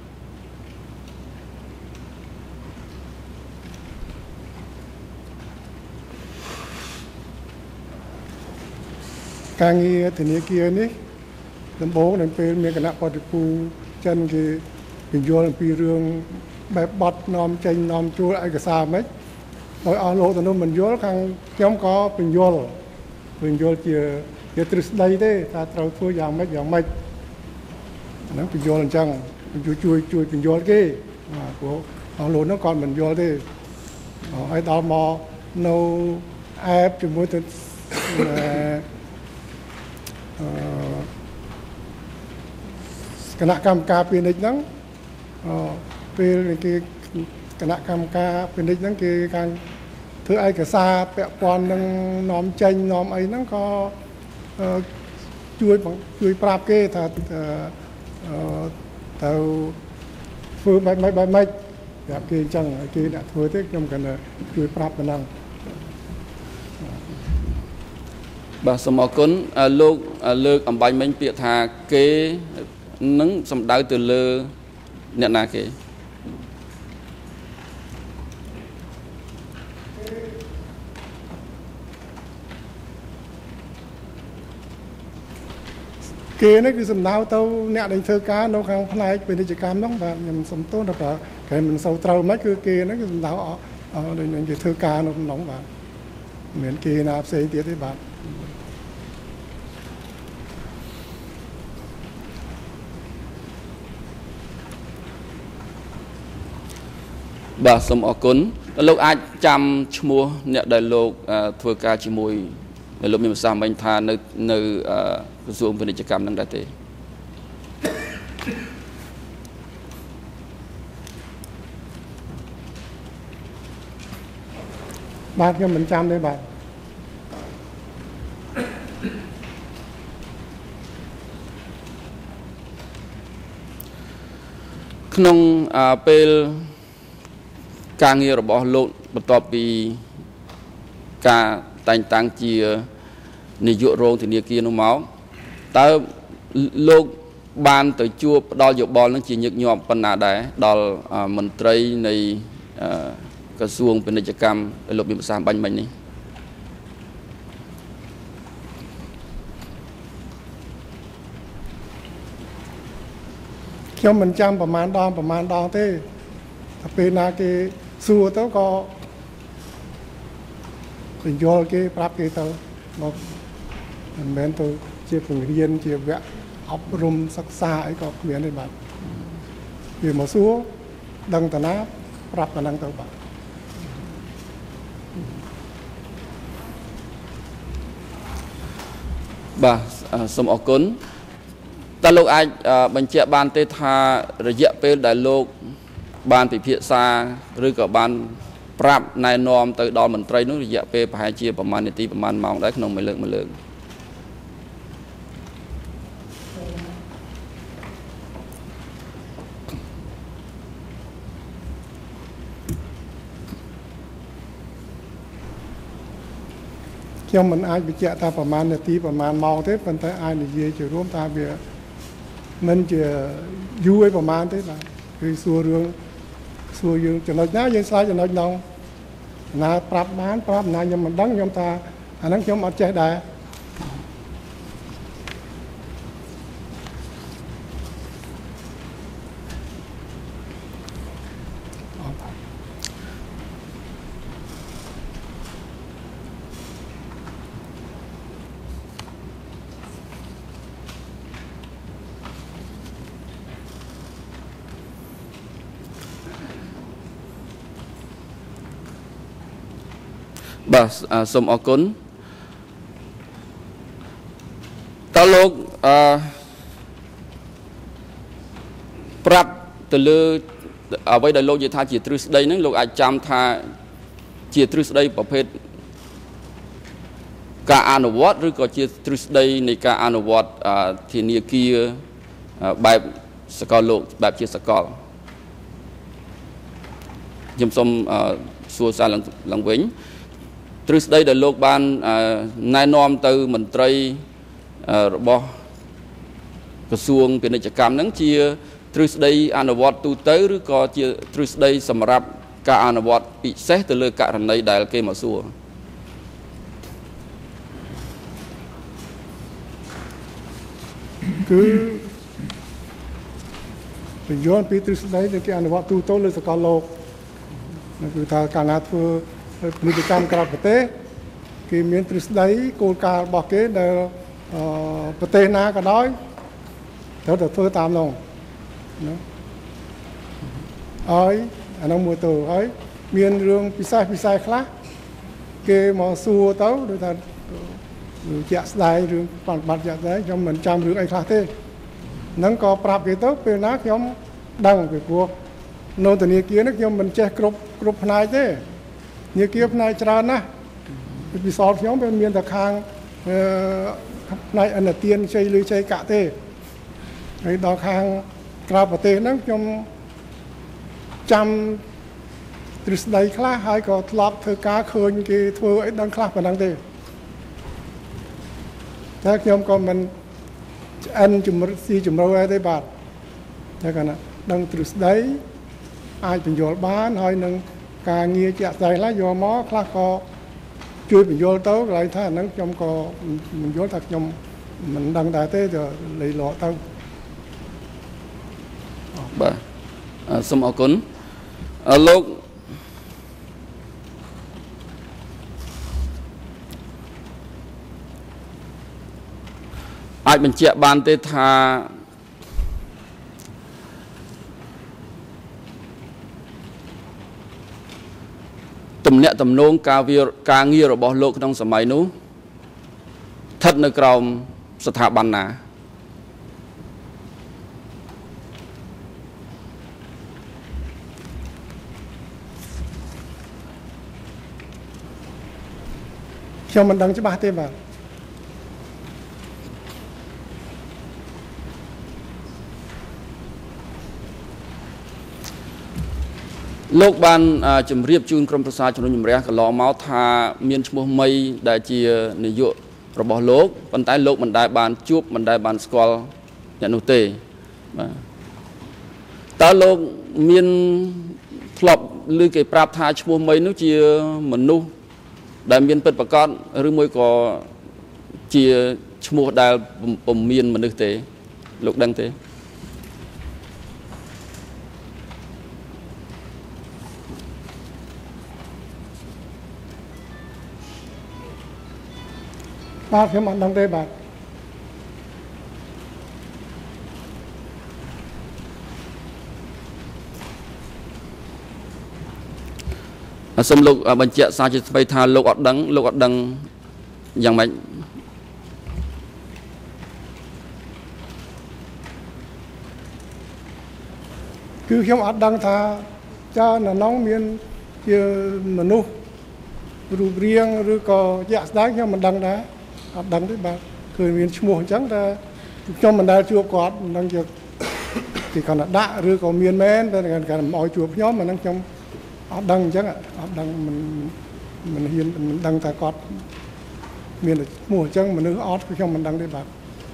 ការងារធនាគារនេះដំបូងនៅពេលមានគណៈបដិភូចិនគេពន្យល់អំពីរឿងបែបបត់នាំចេញនាំជួលឯកសារមិនដោយអស់លោកទៅនោះមិនយល់ខាងខ្ញុំក៏ពន្យល់ពន្យល់ជាជាទ្រឹស្ដីទេថាត្រូវធ្វើយ៉ាងម៉េចយ៉ាងម៉េចហ្នឹងពន្យល់អញ្ចឹងជួយជួយជួយពន្យល់គេព្រោះអស់លោកនោះគាត់មិនយល់ទេហើយដល់មកនៅអែបជាមួយទៅគណៈកម្មការពាណិជ្ជហ្នឹងពេលគេគណៈកម្មការពាណិជ្ជហ្នឹងគេខាងធ្វើឯកសារពាក់ព័ន្ធនឹងនាំចេញនាំអីហ្នឹងក៏ជួយជួយប្រាប់គេថាទៅធ្វើបែបម៉េចបែបម៉េចប្រាប់គេអញ្ចឹងគេអ្នកធ្វើទេខ្ញុំគាត់ជួយប្រាប់ប៉ុណ្ណឹងបាទសូមអរគុណលោកលើកអំបញ្ញមិញពាក្យថាគេនឹងសំដៅទៅលើអ្នកណាគេគេនេះគឺសំដៅទៅអ្នកដែលធ្វើការនៅខាងផ្នែកពាណិជ្ជកម្មហ្នឹងបាទខ្ញុំសុំទោសដល់គេមិនសូវត្រូវមិនគឺគេហ្នឹងគឺសំដៅដូចនឹងគេធ្វើការនៅក្នុងបាទមានគេណាផ្សេងទៀតទេបាទបាទសូមអរគុណលោកអាចចាំឈ្មោះអ្នកដែលលោកធ្វើការជាមួយលោកមានប្រសាសន៍មិញថានៅនៅក្រសួងពាណិជ្ជកម្មនឹងដែរទេបាទខ្ញុំមិនចាំទេបាទក្នុងពេលការងាររបស់លោកបន្ទាប់ពីការតែងតាំងជានាយករងធនាគារនោះមកតើលោកបានទៅជួបផ្ដល់យោបល់នឹងជាញឹកញាប់ប៉ុណ្ណាដែរដល់មន្ត្រីនៃក្រសួងពាណិជ្ជកម្មដែលលោកមានប្រសាសន៍បាញ់មិញនេះខខ្ញុំមិនចាំប្រមាណដងប្រមាណដងទេតែពេលណាគេសួរទៅក៏បញ្យល់គេប្រាប់គេទៅមកមិនមែនទៅជាបង្រៀនជាវគ្គអប់រំសិក្សាអីក៏គ្មានទេបាទវាមកសួរដឹងតាណាប្រាប់តាហ្នឹងទៅបាទបាទសូមអរគុណតើលោកអាចបញ្ជាក់បានទេថារយៈពេលដែលលោកបានពិភាក្សាឬក៏បានប្រាប់ណែនាំទៅដល់មន្ត្រីនោះរយៈពេលប្រហែលជាប្រមាណនាទីប្រមាណម៉ោងដែរក្នុងមួយលើកមួយលើកខ្ញុំមិនអាចបញ្ជាក់ថាប្រមាណនាទីប្រមាណម៉ោងទេប៉ុន្តែអាចនិយាយជារួមថាវាមិនជាយូរឯប្រមាណទេបាទគឺសួររឿងសួរយើងចំណុចណាយើងឆ្លើយចំណុចនោះណាប្រាប់បានប្រាប់ណាខ្ញុំមិនដឹងខ្ញុំថាអាហ្នឹងខ្ញុំអត់ចេះដែរបាទសូមអរគុណតើលោកអឺប្រាប់ទៅលើអ្វីដែលលោកនិយាយថាជាទ្រឹស្ដីហ្នឹងលោកអាចចាំថាជាទ្រឹស្ដីប្រភេទការអនុវត្តឬក៏ជាទ្រឹស្ដីនៃការអនុវត្តធានាគារបែបសកលលោកបែបជាសកលខ្ញុំសូមសួរសារឡើងវិញទ្រឹស្ដីដែលលោកបានណែនាំទៅមន្ត្រីរបស់ក្រសួងពាណិជ្ជកម្មហ្នឹងជាទ្រឹស្ដីអនុវត្តទូទៅឬក៏ជាទ្រឹស្ដីសម្រាប់ការអនុវត្តពិសេសទៅលើករណីដែលគេមកសួរគឺបញ្យល់ពីទ្រឹស្ដីដែលគេអនុវត្តទូទៅលើសកលលោកគឺថាការណាធ្វើពាណិជ្ជកម្មក្រៅប្រទេសគេមានទ្រឹស្ដីគោលការណ៍របស់គេដែលប្រទេសណាក៏ដោយត្រូវតែធ្វើតាមនោះណាហើយអានោះមួយទៅហើយមានរឿងពិសេសពិសេសខ្លះគេមកសួរទៅដូចថាជាក់ស្ដែងរឿងបប្រតិបត្តិជាក់ស្ដែងខ្ញុំមិនចាំរឿងអីខ្លះទេហ្នឹងក៏ប្រាប់គេទៅពេលណាខ្ញុំដឹងពីព្រោះនៅធនាគារនេះខ្ញុំមិនចេះគ្រប់គ្រប់ផ្នែកទេធនាគារផ្នែកច្រើនណាស់ពីសល់ខ្ញុំវាមានតែខាងផ្នែកអនុទានជ័យលុយជ័យកាក់ទេហើយដល់ខាងក្រៅប្រទេសហ្នឹងខ្ញុំចាំទ្រឹស្ដីខ្លះហើយក៏ធ្លាប់ធ្វើការឃើញគេធ្វើអីដឹងខ្លះប៉ុណ្ណឹងទេតែខ្ញុំក៏មិនឆ្អិនជំរិតស៊ីជំរឿទេបាទតែគាត់ណាដឹងទ្រឹស្ដីអាចបញ្យល់បានហើយនឹងការងារជាក់ស្ដែងខ្លះយកមកខ្លះក៏ជួយបញ្យល់ទៅកន្លែងថាអាហ្នឹងខ្ញុំក៏បញ្យល់ថាខ្ញុំមិនដឹងដែរទេទៅលៃលក់ទៅបាទសូមអរគុណលោកអាចបញ្ជាក់បានទេថាទំនាក់ទំនងការវាការងាររបស់លោកក្នុងសម័យនោះស្ថិតនៅក្រោមស្ថាប័នណាខ្ញុំមិនដឹងច្បាស់ទេបាទលោកបានជម្រាបជូនក្រុមប្រឹក្សាជំនុំជម្រះកន្លងមកថាមានឈ្មោះមីដែលជានាយករបស់លោកប៉ុន្តែលោកមិនដែលបានជួបមិនដែលបានស្គាល់អ្នកនោះទេបាទតើលោកមានធ្លាប់ឮគេប្រាប់ថាឈ្មោះមីនោះជាមនុស្សដែលមានពិតប្រាកដឬមួយក៏ជាឈ្មោះដែលពុំមានមនុស្សទេលោកដឹងទេបាទខ្ញុំអត់ដឹងទេបាទសូមលោកបញ្ជាក់សារជាថ្មីថាលោកអត់ដឹងលោកអត់ដឹងយ៉ាងម៉េចគឺខ្ញុំអត់ដឹងថាចៅណនងមានជាមនុស្សរូបរាងឬក៏ជាក់ស្ដែងខ្ញុំមិនដឹងដែរអត់ដឹងទេបាទគឺមានឈ្មោះអញ្ចឹងតែខ្ញុំមិនដែលជួបគាត់មិនដឹងជាទីកណ្ដាដាក់ឬក៏មានមែនតែគាត់មិនឲ្យជួបខ្ញុំអាហ្នឹងខ្ញុំអត់ដឹងអញ្ចឹងអត់ដឹងមិនមិនហ៊ានមិនដឹងថាគាត់មានឈ្មោះអញ្ចឹងមនុស្សអត់ខ្ញុំមិនដឹងទេបាទ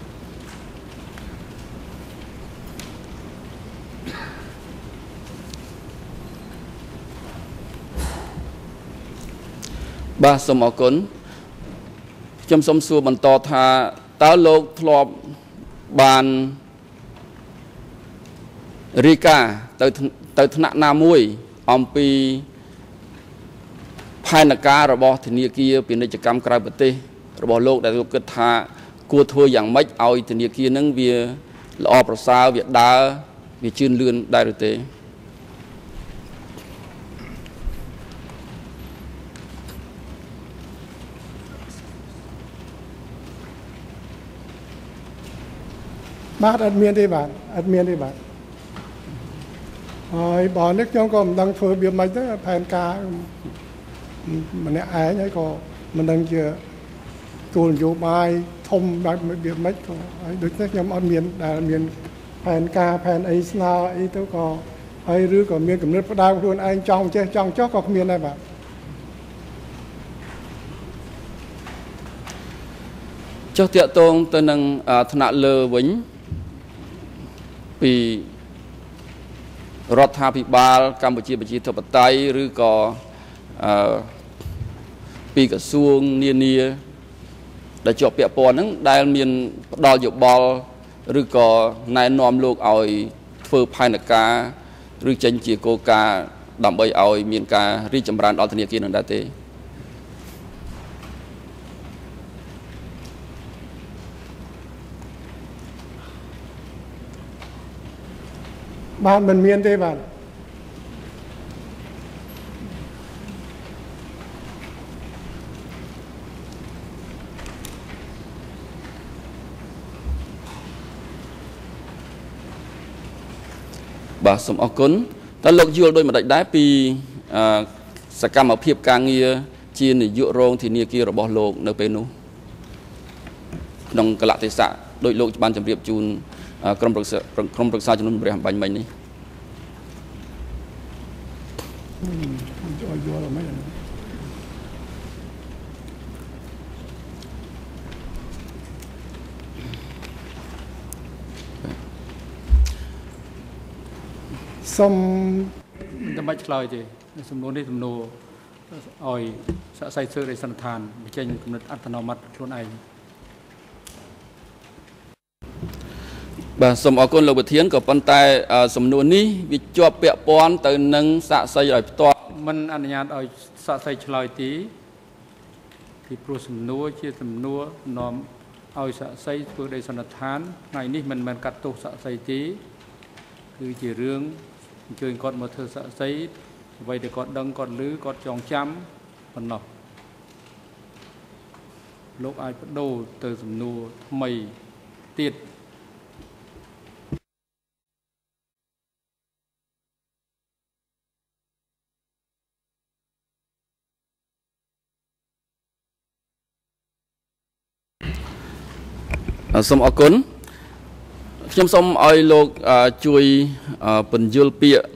បាទសូមអរគុណខ្ញុំសូមសួរបន្តថាតើលោកធ្លាប់បានរាយការណ៍ទៅទៅថ្នាក់ណាមួយអំពីផែនការរបស់ធនាគារពាណិជ្ជកម្មក្រៅប្រទេសរបស់លោកដែលលោកគិតថាគួរធ្វើយ៉ាងម៉េចឲ្យធនាគារនឹងវាល្អប្រសើរវាដើរវាជឿនលឿនដែរឬទេបាទអត់មានទេបាទអត់មានទេបាទហើយបើនេះខ្ញុំក៏មិនដឹងធ្វើវាមិនទេផែនការម្នាក់ឯងហើយក៏មិនដឹងជាគោលនយោបាយធំបែបវាមិនក៏ហើយដូចនេះខ្ញុំអត់មានដែលមានផែនការផែនអីស្នើអីទៅក៏ហើយឬក៏មានកំណត់ផ្ដើមខ្លួនឯងចង់ចេះចង់ចោះក៏គ្មានដែរបាទចុះតាក់ទងទៅនឹងថ្នាក់លើវិញពីរដ្ឋាភិបាលកម្ពុជាប្រជាធិបតេយ្យឬក៏អឺពីក្រសួងនានាដែលជាប់ពាក់ព័ន្ធហ្នឹងដែលមានផ្ដល់យោបល់ឬក៏ណែនាំលោកឲ្យធ្វើផែនការឬចេញជាគោលការណ៍ដើម្បីឲ្យមានការរីកចម្រើនដល់ធនាគារនឹងដែរទេបាទមិនមានទេបាទបាទសូមអរគុណតើលោកយល់ដោយមិនដាច់ដែរពីសកម្មភាពការងារជានាយករងធនាគាររបស់លោកនៅពេលនោះក្នុងកលៈទេសៈដោយលោកបានជម្រាបជូនក្រុមប្រឹក្សាក្រុមប្រឹក្សាជំនុំជម្រះបាញ់មិញនេះចូលយល់អីមិនសុំមិនបាច់ឆ្លើយទេសំណួរនេះសំណួរឲ្យសាកសីស៊ើរិសន្និដ្ឋានបញ្ចេញគំនិតអត្តនោម័តខ្លួនឯងបាទសូមអរគុណលោកប្រធានក៏ប៉ុន្តែសំណួរនេះវាជាប់ពាក់ព័ន្ធទៅនឹងសាកសីឲ្យផ្ទាល់មិនអនុញ្ញាតឲ្យសាកសីឆ្លើយទីពីព្រោះសំណួរជាសំណួរនាំឲ្យសាកសីធ្វើដោយសន្និដ្ឋានថ្ងៃនេះមិនមែនកាត់ទោសសាកសីទេគឺជារឿងអញ្ជើញគាត់មកធ្វើសាកសីអ្វីដែលគាត់ដឹងគាត់ឮគាត់ចងចាំប៉ុណ្ណោះលោកអាចបដូរទៅសំណួរថ្មីទៀតសូមអរគុណខ្ញុំសូមឲ្យលោកជួយពន្យល់ពាក្យ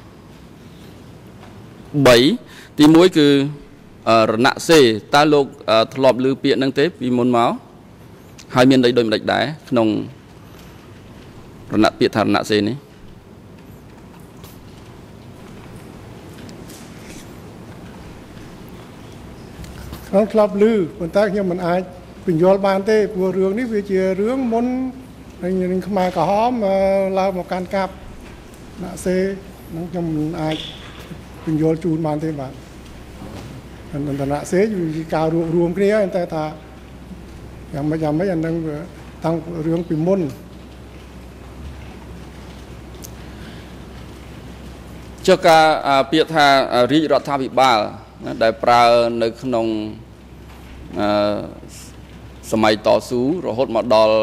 បីទីមួយគឺរណសេតើលោកធ្លាប់ឮពាក្យហ្នឹងទេពីមុនមកហើយមានន័យដូចម្ដេចដែរក្នុងរណពាក្យថារណសេនេះខ្ញុំធ្លាប់ឮប៉ុន្តែខ្ញុំមិនអាចពន្យល់បានទេព្រោះរឿងនេះវាជារឿងមុននឹងខ្មែរក្រហមឡើងមកកាន់កាប់ដាក់សេនឹងខ្ញុំមិនអាចពន្យល់ជូនបានទេបាទអន្តរសេជាការរួមរួមគ្នាតែថាយ៉ាងមិនយ៉ាងមិនអានឹងតាំងរឿងពីមុនចុះការពាក្យថារាជរដ្ឋាភិបាលដែលប្រើនៅក្នុងសម័យតស៊ូរហូតមកដល់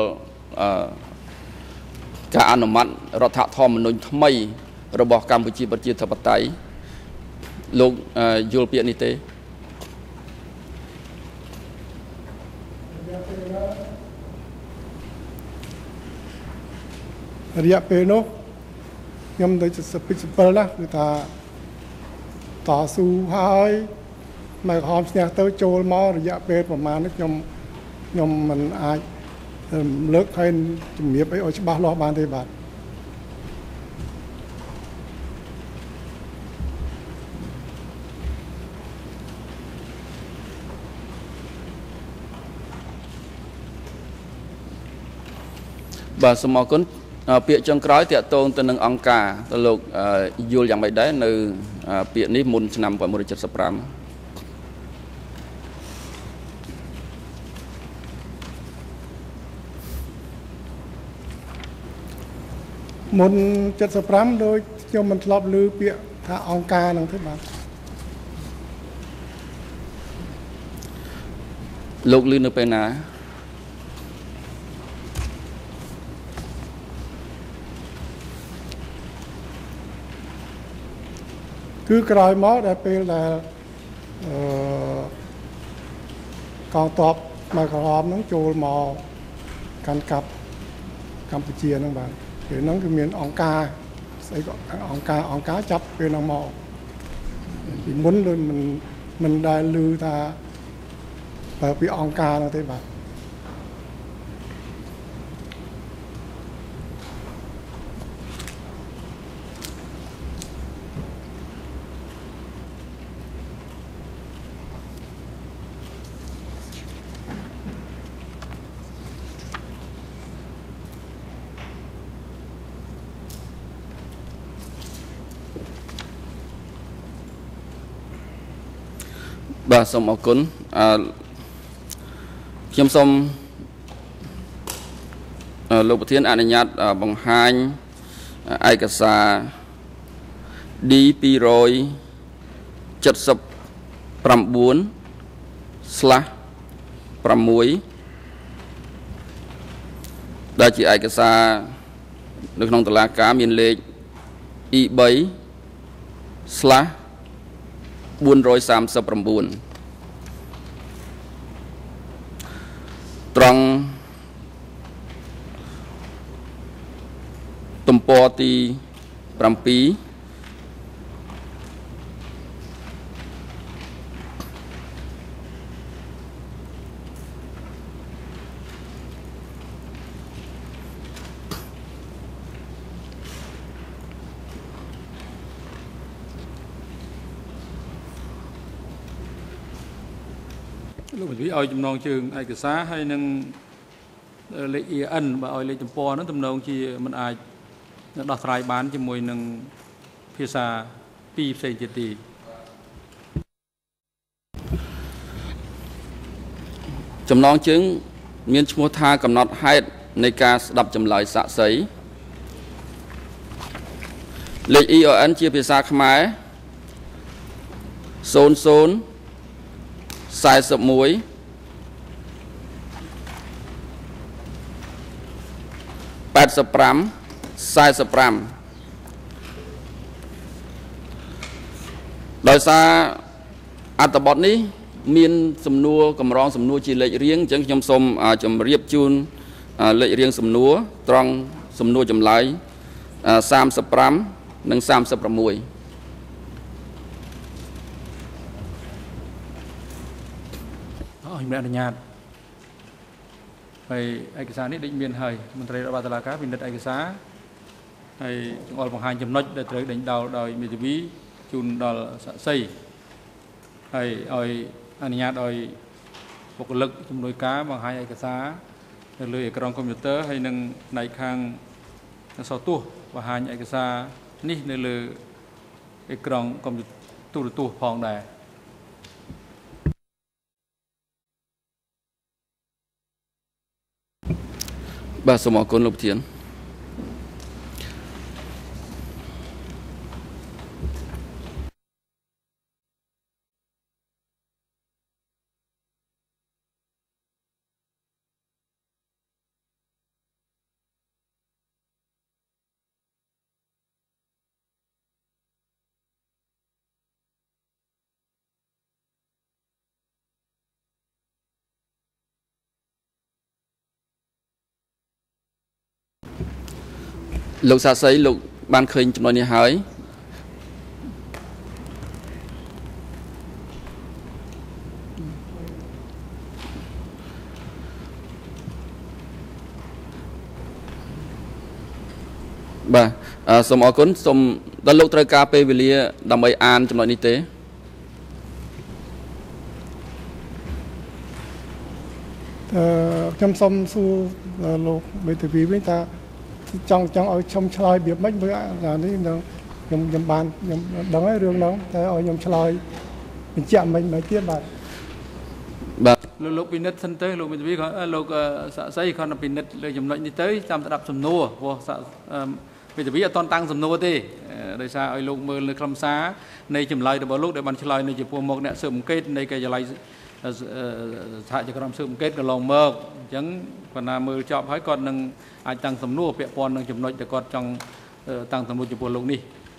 ការអនុម័តរដ្ឋធម្មនុញ្ញថ្មីរបស់កម្ពុជាប្រជាធិបតេយ្យលោកយល់ពាក្យនេះទេរយៈពេលនោះខ្ញុំដូចសពិសពិលណាគឺថាតស៊ូហើយមកហមឈ្នះទៅចូលមករយៈពេលប្រហែលនេះខ្ញុំខ្ញុំមិនអាចលើកឲ្យជំរាបអីឲ្យច្បាស់លាស់បានទេបាទបាទសូមអរគុណពាក្យចុងក្រោយតាក់ទងទៅនឹងអង្គការទៅលោកយល់យ៉ាងម៉េចដែរនៅពាក្យនេះមុនឆ្នាំmột nghìn chín trăm bảy mươi lăm មុនเจ็ดสิบห้าដោយខ្ញុំមិនធ្លាប់ឮពាក្យថាអង្គការហ្នឹងទេបាទលោកឮនៅពេលណាគឺក្រោយមកដែលពេលដែលអឺកងទ័ពមកក្រហមហ្នឹងចូលមកកាន់កាប់កម្ពុជាហ្នឹងបាទពេលហ្នឹងគឺមានអង្គការស្អីក៏អង្គការអង្គការចាប់ពេលហ្នឹងមកពីមុនដូចមិនមិនដែលឮថាបើពីអង្គការហ្នឹងទេបាទបាទសូមអរគុណអឺខ្ញុំសូមលោកប្រធានអនុញ្ញាតបង្ហាញឯកសារ D ពីររយសិបប្រាំបួន ស្លាស់ប្រាំមួយ ដែលជាឯកសារនៅក្នុងតុលាការមានលេខ E បី ស្លាស់បួនរយសាមសិបប្រាំបួន ត្រង់ទំព័រទីប្រាំពីរលោកវិឲ្យចំណងជើងឯកសារហើយនឹងលេខ E N បើឲ្យលេខទំព័រហ្នឹងទំនងជាមិនអាចដោះស្រាយបានជាមួយនឹងភាសាពីរផ្សេងទៀតទេចំណងជើងមានឈ្មោះថាកំណត់ហេតុនៃការស្ដាប់ចម្លើយសាក្សីលេខ E N ជាភាសាខ្មែរศูนย์ ศูนย์ สี่สิบเอ็ด แปดสิบห้า สี่สิบห้า ដោយសារអត្ថបទនេះមានសំណួរកម្រងសំណួរជាលេខរៀងអញ្ចឹងខ្ញុំសូមជម្រាបជូនលេខរៀងសំណួរត្រង់សំណួរចម្លើយសាមសិបប្រាំនិងសាមសិបប្រាំមួយខ្ញុំអនុញ្ញាតហើយឯកសារនេះដូចមានហើយមន្ត្រីរដ្ឋបាលតុលាការពិនិត្យឯកសារហើយចង្អុលបង្ហាញចំណុចដែលត្រូវដេញដោលដោយមេធាវីជូនដល់សាក្សីហើយឲ្យអនុញ្ញាតឲ្យបុគ្គលិកជំនួយការបង្ហាញឯកសារនៅលើអេក្រង់កុំព្យូទ័រហើយនឹងផ្នែកខាងសោទស្សន៍បង្ហាញឯកសារនេះនៅលើអេក្រង់កុំព្យូទូរទស្សន៍ផងដែរបបាទសូមអរគុណលោកប្រធានលោកសាស័យលោកបានឃើញចំណុចនេះហើយបាទសូមអរគុណសូមដល់លោកត្រូវការពេលវេលាដើម្បីអានចំណុចនេះទេអឺខ្ញុំសូមសួរលោកមេធាវីវិញថាចង់ចង់ឲ្យខ្ញុំឆ្លើយរបៀបម៉េចមើលអានេះខ្ញុំខ្ញុំបានខ្ញុំដឹងហើយរឿងហ្នឹងតែឲ្យខ្ញុំឆ្លើយបញ្ជាក់មិនមិនទៀតបាទបាទលោកលោកពិនិត្យសិនទៅលោកមេធាវីគាត់លោកសាក់សីគាត់ពិនិត្យលើចំណុចនេះទៅតាមស្ដាប់សំណួរព្រោះមេធាវីអត់តតាំងសំណួរទេដោយសារឲ្យលោកមើលនៅខ្លឹមសារនៃចម្លើយរបស់លោកដែលបានឆ្លើយនៅចំពោះមុខអ្នកស៊ើបអង្កេតនៃការិយាល័យសហជីវកម្មស៊ើបអង្កេតកន្លងមកអញ្ចឹងគាត់ណាមើលចប់ហើយគាត់នឹងអាចតាំងសំណួរពាក់ព័ន្ធនឹងចំណុចដែលគាត់ចង់តាំងសំណួរចំពោះលោកនេះ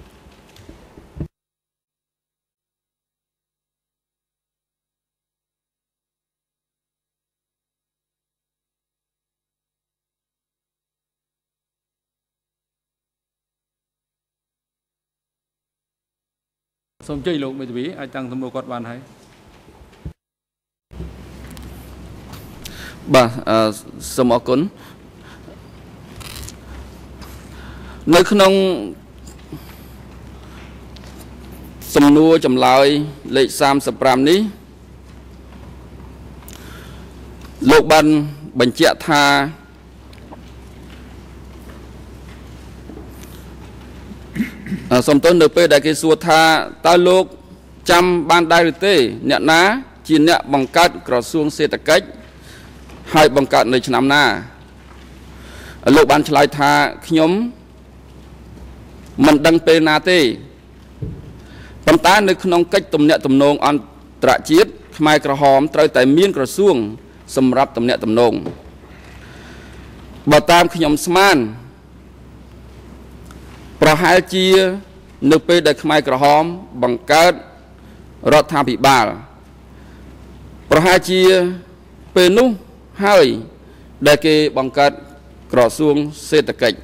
សូមជ័យលោកមេធាវីអាចតាំងសំណួរគាត់បានហើយបាទសូមអរគុណនៅក្នុងសំណួរចម្លើយលេខសាមសិបប្រាំនេះលោកបានបញ្ជាក់ថាសំទោសនៅពេលដែលគេសួរថាតើលោកចាំបានដែរឬទេអ្នកណាជាអ្នកបង្កើតក្រសួងសេដ្ឋកិច្ចហើយបង្កើតនៅឆ្នាំណាលោកបានឆ្លើយថាខ្ញុំមិនដឹងពេលណាទេប៉ុន្តែនៅក្នុងកិច្ចទំនាក់ទំនងអន្តរជាតិខ្មែរក្រហមត្រូវតែមានក្រសួងសម្រាប់ទំនាក់ទំនងបើតាមខ្ញុំស្មានប្រហែលជានៅពេលដែលខ្មែរក្រហមបង្កើតរដ្ឋាភិបាលប្រហែលជាពេលនោះហើយដែលគេបង្កើតក្រសួងសេដ្ឋកិច្ច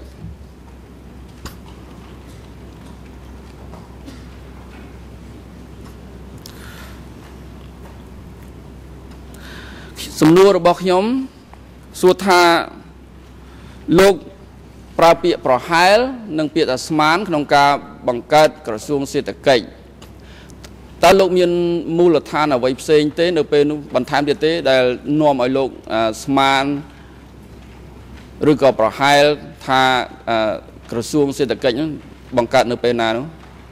សំណួររបស់ខ្ញុំសួរថាលោកប្រើពាក្យប្រហែលនិងពាក្យថាស្មានក្នុងការបង្កើតក្រសួងសេដ្ឋកិច្ចតើលោកមានមូលដ្ឋានអ្វីផ្សេងទេនៅពេលនោះបន្ថែមទៀតទេដែលនាំឲ្យលោកស្មានឬក៏ប្រហែលថាក្រសួងសេដ្ឋកិច្ចនោះបង្កើតនៅពេលណានោះ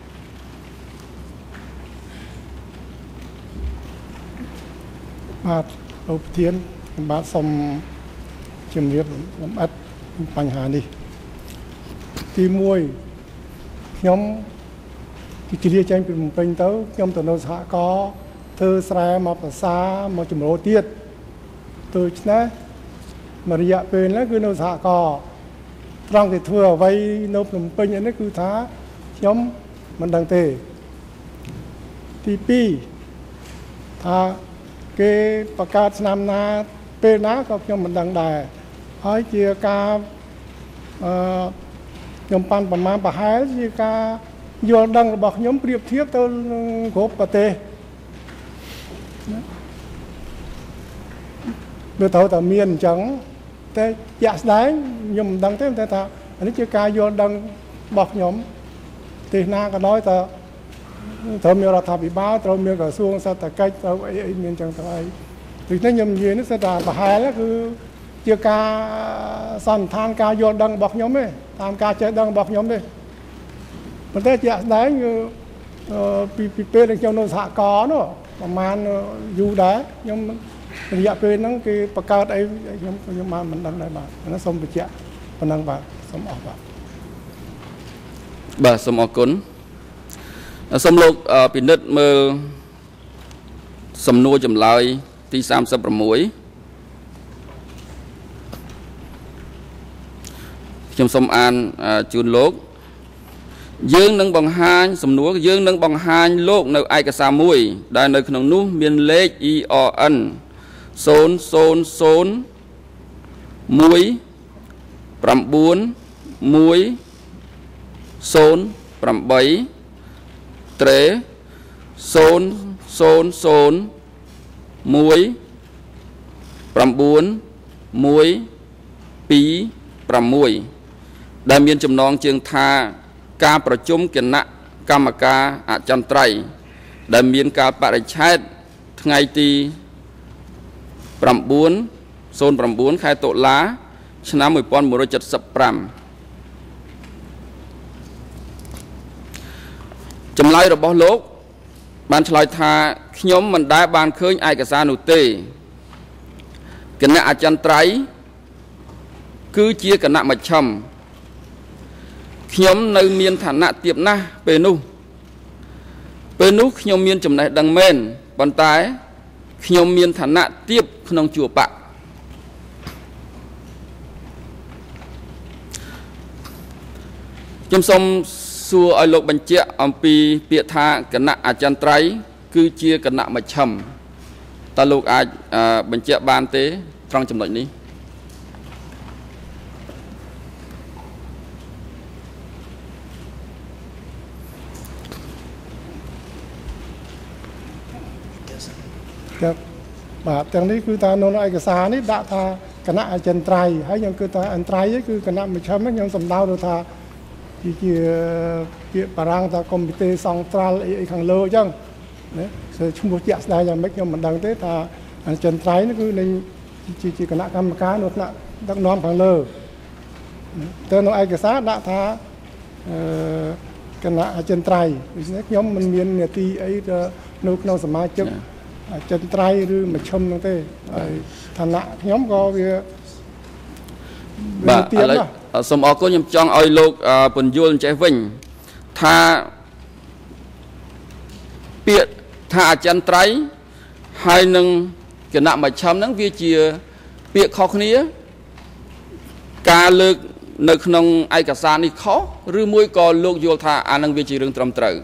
បាទលោកប្រធានខ្ញុំបាទសូមជំរាបលម្អិតបញ្ហានេះទីមួយខ្ញុំជ្រាបចេញពីភ្នំពេញទៅខ្ញុំទៅនៅសហករណ៍ធ្វើស្រែមកភាសាមកចម្រោទៀតដូច្នេះមួយរយៈពេលហ្នឹងគឺនៅសហករណ៍ត្រង់គេធ្វើអ្វីនៅភ្នំពេញនេះគឺថាខ្ញុំមិនដឹងទេទីពីរថាគេបង្កើតឆ្នាំណាពេលណាក៏ខ្ញុំមិនដឹងដែរហើយជាការអឺខ្ញុំប៉ាន់ប្រមាណប្រហែលជាការយល់ដឹងរបស់ខ្ញុំប្រៀបធៀបទៅគ្រប់ប្រទេសវាត្រូវតែមានអញ្ចឹងតែជាក់ស្ដែងខ្ញុំមិនដឹងទេតែថានេះជាការយល់ដឹងរបស់ខ្ញុំប្រទេសណាក៏ដោយតែត្រូវមានរដ្ឋាភិបាលត្រូវមានក្រសួងសេដ្ឋកិច្ចត្រូវអីអីមានអញ្ចឹងទៅអីដូច្នេះខ្ញុំនិយាយនេះគឺថាប្រហែលគឺជាការសន្និដ្ឋានការយល់ដឹងរបស់ខ្ញុំទេតាមការចេះដឹងរបស់ខ្ញុំទេប៉ុន្តែជាក់ស្ដែងគឺពីពីពេលដែលខ្ញុំនៅសហករណ៍នោះប្រហែលយូរដែរខ្ញុំระยะពេលហ្នឹងគេបង្កើតអីខ្ញុំខ្ញុំបានមិនដឹងដែរបាទហ្នឹងសូមបញ្ជាក់ប៉ុណ្ណឹងបាទសូមអរបាទបាទសូមអរគុណសូមលោកពិនិត្យមើលសំណួរចម្លើយទីសាមសិបប្រាំមួយខ្ញុំសូមអានជូនលោកយើងនឹងបង្ហាញសំណួរយើងនឹងបង្ហាញលោកនៅឯកសារមួយដែលនៅក្នុងនោះមានលេខ E R N ศูนย์ ศูนย์ ศูนย์ หนึ่ง เก้า หนึ่ง ศูนย์ แปด เตร ศูนย์ ศูนย์ ศูนย์ หนึ่ง เก้า หนึ่ง ពីរ 6ដែលមានចំណងជើងថាការប្រជុំគណៈកម្មការអចិន្ត្រៃយ៍ដែលមានការបរិច្ឆេទថ្ងៃទី9 09 ខែតុលាឆ្នាំmột nghìn chín trăm bảy mươi lămចម្លើយរបស់លោកបានឆ្លើយថាខ្ញុំមិនដែលបានឃើញឯកសារនោះទេគណៈអចិន្ត្រៃយ៍គឺជាគណៈមជ្ឈិមខ្ញុំនៅមានឋានៈទាបណាស់ពេលនោះពេលនោះខ្ញុំមានចំណេះដឹងមែនប៉ុន្តែខ្ញុំមានឋានៈទាបក្នុងជួរបៈខ្ញុំសូមសួរឲ្យលោកបញ្ជាក់អំពីពាក្យថាគណៈអចិន្ត្រៃយ៍គឺជាគណៈមជ្ឈិមតើលោកអាចបញ្ជាក់បានទេត្រង់ចំណុចនេះครับបាទទាំងនេះគឺថានៅឯកសារនេះដាក់ថាគណៈអចិន្ត្រៃយ៍ហើយខ្ញុំគឺថាអន្តរៃយ៍គឺគណៈមជ្ឈិមខ្ញុំសំដៅទៅថាជាពាក្យបារាំងថាកុំព្យូទ័រសង្ត្រាល់អីខាងលើអញ្ចឹងណាឈ្មោះជាក់ស្ដែងយ៉ាងម៉េចខ្ញុំមិនដឹងទេថាអចិន្ត្រៃយ៍នេះគឺនឹងជាគណៈកម្មការនៅថ្នាក់ដឹកនាំខាងលើតែនៅឯកសារដាក់ថាអឺគណៈអចិន្ត្រៃយ៍ដូច្នេះខ្ញុំមិនមាននាទីអីទៅនៅក្នុងសមាជិកអចិន្ត្រៃយ៍ឬមជ្ឈិមនោះទេហើយឋានៈខ្ញុំក៏វាបាទឥឡូវសូមអរគុណខ្ញុំចង់ឲ្យលោកពន្យល់ចេះវិញថាពាក្យថាអចិន្ត្រៃយ៍ហើយនឹងគណៈមជ្ឈិមហ្នឹងវាជាពាក្យខុសគ្នាការលើកនៅក្នុងឯកសារនេះខុសឬមួយក៏លោកយល់ថាអានឹងវាជារឿងត្រឹមត្រូវ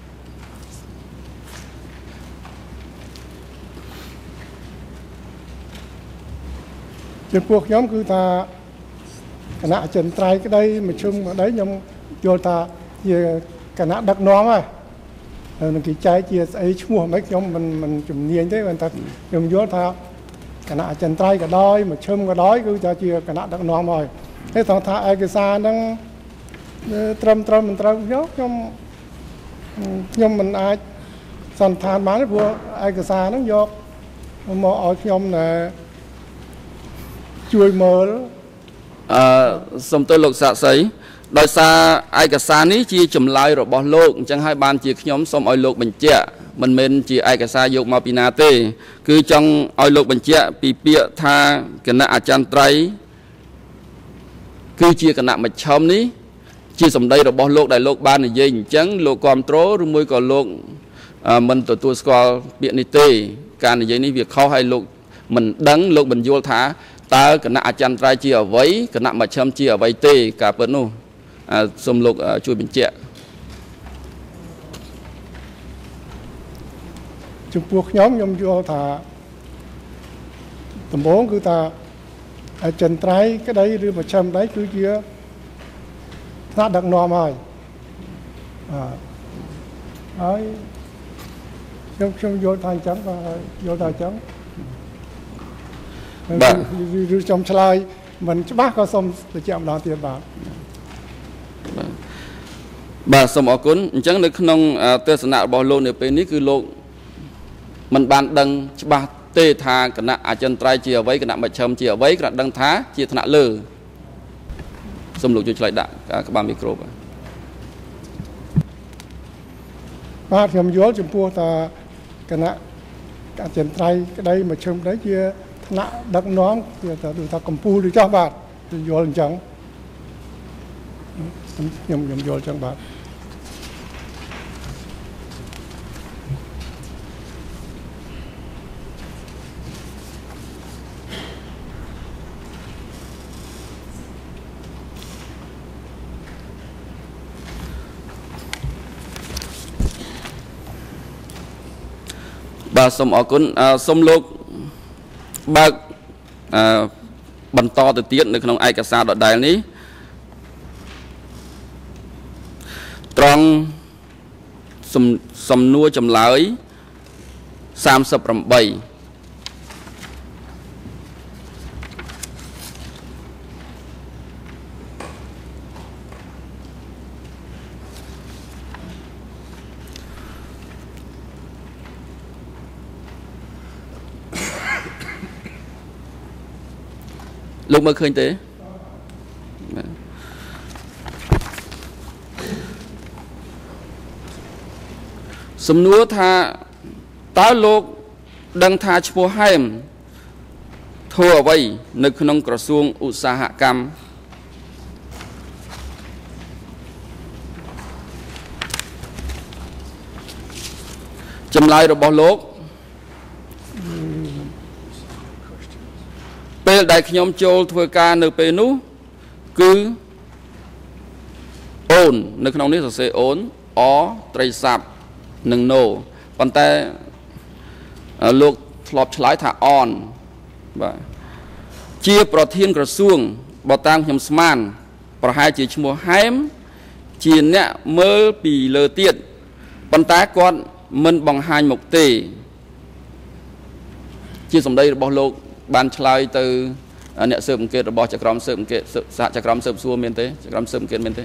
ចំពោះខ្ញុំគឺថាគណៈអចិន្ត្រៃយ៍ក្តីមជ្ឈិមក្តីខ្ញុំយល់ថាជាគណៈដឹកនាំហើយនឹងគេចែកជាស្អីឈ្មោះមិនខ្ញុំមិនមិនជំនាញទេប៉ុន្តែខ្ញុំយល់ថាគណៈអចិន្ត្រៃយ៍ក៏ដោយមជ្ឈិមក៏ដោយគឺជាគណៈដឹកនាំហើយតែថងថាឯកសារហ្នឹងត្រឹមត្រូវមិនត្រូវខ្ញុំខ្ញុំខ្ញុំមិនអាចសន្និដ្ឋានបានទេព្រោះឯកសារហ្នឹងយកមកឲ្យខ្ញុំណែជួយមើលអឺសូមទៅលោកសាក់សីដោយសារឯកសារនេះជាចម្លើយរបស់លោកអញ្ចឹងហើយបានជាខ្ញុំសូមឲ្យលោកបញ្ជាក់មិនមែនជាឯកសារយកមកពីណាទេគឺចង់ឲ្យលោកបញ្ជាក់ពីពាក្យថាគណៈអចិន្ត្រៃយ៍គឺជាគណៈមជ្ឈិមនេះជាសម្ដីរបស់លោកដែលលោកបាននិយាយអញ្ចឹងលោកគ្រប់គ្រងឬមួយក៏លោកមិនទទួលស្គាល់ពាក្យនេះទេការនិយាយនេះវាខុសហើយលោកមិនដឹងលោកបញ្យល់ថាតើគណៈអចិន្ត្រៃយ៍ជាអ្វីគណៈមជ្ឈិមជាអ្វីទេការពិតនោះសូមលោកជួយបញ្ជាក់ចំពោះខ្ញុំខ្ញុំយល់ថាដំបូងគឺថាអចិន្ត្រៃយ៍ក្តីឬមជ្ឈិមក្តីគឺជាថ្នាក់ដឹកនាំហើយហើយខ្ញុំខ្ញុំយល់ថាអញ្ចឹងបាទយល់ថាអញ្ចឹងបាទឬចំឆ្លើយមិនច្បាស់ក៏សូមបញ្ជាក់ម្ដងទៀតបាទបាទសូមអរគុណអញ្ចឹងនៅក្នុងទស្សនៈរបស់លោកនៅពេលនេះគឺលោកមិនបានដឹងច្បាស់ទេថាគណៈអចិន្ត្រៃយ៍ជាអ្វីគណៈមជ្ឈិមជាអ្វីគ្រាន់ដឹងថាជាថ្នាក់លើសូមលោកជួយឆ្លើយដាក់ក្បាលមីក្រូបាទបាទខ្ញុំយល់ចំពោះថាគណៈอาจารย์ไตรก็ได้มาชมได้เยอะธนะดักน้องเยอะแต่ดูทางกัมพูหรือเจ้าบาทโยนจังยมยมโยนจังบาทបាទសូមអរគុណសូមលោកបើកបន្តទៅទៀតនៅក្នុងឯកសារដដែលនេះត្រង់សំណួរចម្លើយសាមសិបប្រាំបីលោកមើលឃើញទេសំណួរថាតើលោកដឹងថាឈ្មោះហែមធ្វើអ្វីនៅក្នុងក្រសួងឧស្សាហកម្មចម្លើយរបស់លោកពេលដែលខ្ញុំចូលធ្វើការនៅពេលនោះគឺអូននៅក្នុងនេះសរសេរអូនអត្រីស័ព្ទនិង no ប៉ុន្តែលោកធ្លាប់ឆ្លើយថាអនបាទជាប្រធានក្រសួងបើតាមខ្ញុំស្មានប្រហែលជាឈ្មោះហែមជាអ្នកមើលពីលើទៀតប៉ុន្តែគាត់មិនបង្ហាញមុខទេជាសម្ដីរបស់លោកបានឆ្លើយទៅអ្នកស៊ើបអង្កេតរបស់ចក្រមស៊ើបអង្កេតសហចក្រមស៊ើបសួរមានទេចក្រមស៊ើបអង្កេតមានទេ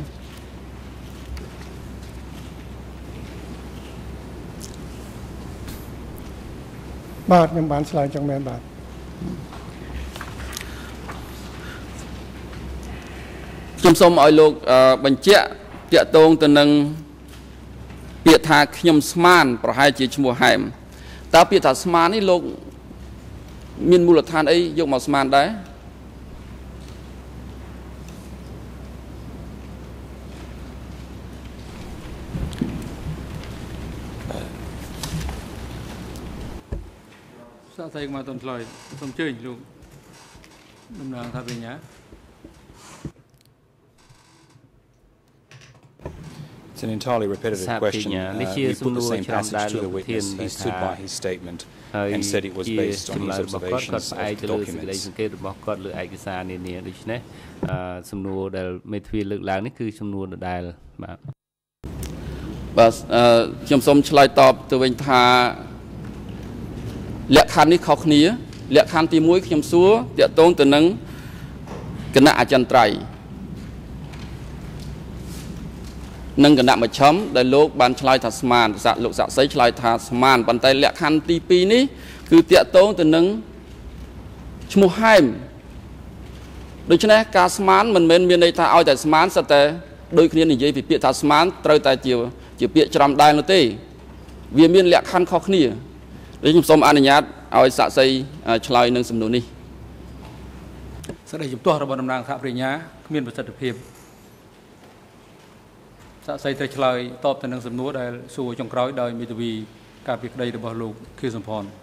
បាទខ្ញុំបានឆ្លើយចឹងមែនបាទខ្ញុំសូមឲ្យលោកបញ្ជាក់តាក់ទងទៅនឹងពាក្យថាខ្ញុំស្មានប្រហែលជាឈ្មោះហែមតើពាក្យថាស្មាននេះលោកមានមូលដ្ឋានអីយកមកស្មានដែរសាស្ត្រីមកតន់ឆ្លើយសូមជើញលោកដំណើរថាវិញ្ញា It's an entirely repetitive question. Uh, he put the same passage to the witness. He stood by his statement and said it was based on his observations of the documents. របស់គាត់លើឯកសារនានាដូច្នេះសំណួរដែលមេធាវីលើកឡើងនេះគឺសំណួរដដែលបាទបាទខ្ញុំសូមឆ្លើយតបទៅវិញថាលក្ខខណ្ឌនេះខុសគ្នាលក្ខខណ្ឌទីមួយខ្ញុំសួរតាក់ទងទៅនឹងគណៈអចិន្ត្រៃយ៍និងគណៈមជ្ឈិមដែលលោកបានឆ្លើយថាស្មានសាក់លោកសាក់សីឆ្លើយថាស្មានប៉ុន្តែលក្ខខណ្ឌទីពីរនេះគឺតាក់ទងទៅនឹងឈ្មោះហែមដូច្នេះការស្មានមិនមែនមានន័យថាឲ្យតែស្មានសិតតែដូចគ្នានិយាយពីពាក្យថាស្មានត្រូវតែជាជាពាក្យច្រាំដែលនោះទេវាមានលក្ខខណ្ឌខុសគ្នាដូច្នេះខ្ញុំសូមអនុញ្ញាតឲ្យសាក់សីឆ្លើយនឹងសំណួរនេះសេចក្តីជំទាស់របស់តំណាងសហប្រញ្ញាគ្មានប្រសិទ្ធភាពសាក់សីត្រូវឆ្លើយតបទៅនឹងសំណួរដែលសួរចុងក្រោយដោយមេធាវីការពីក្តីរបស់លោកខៀវសំផន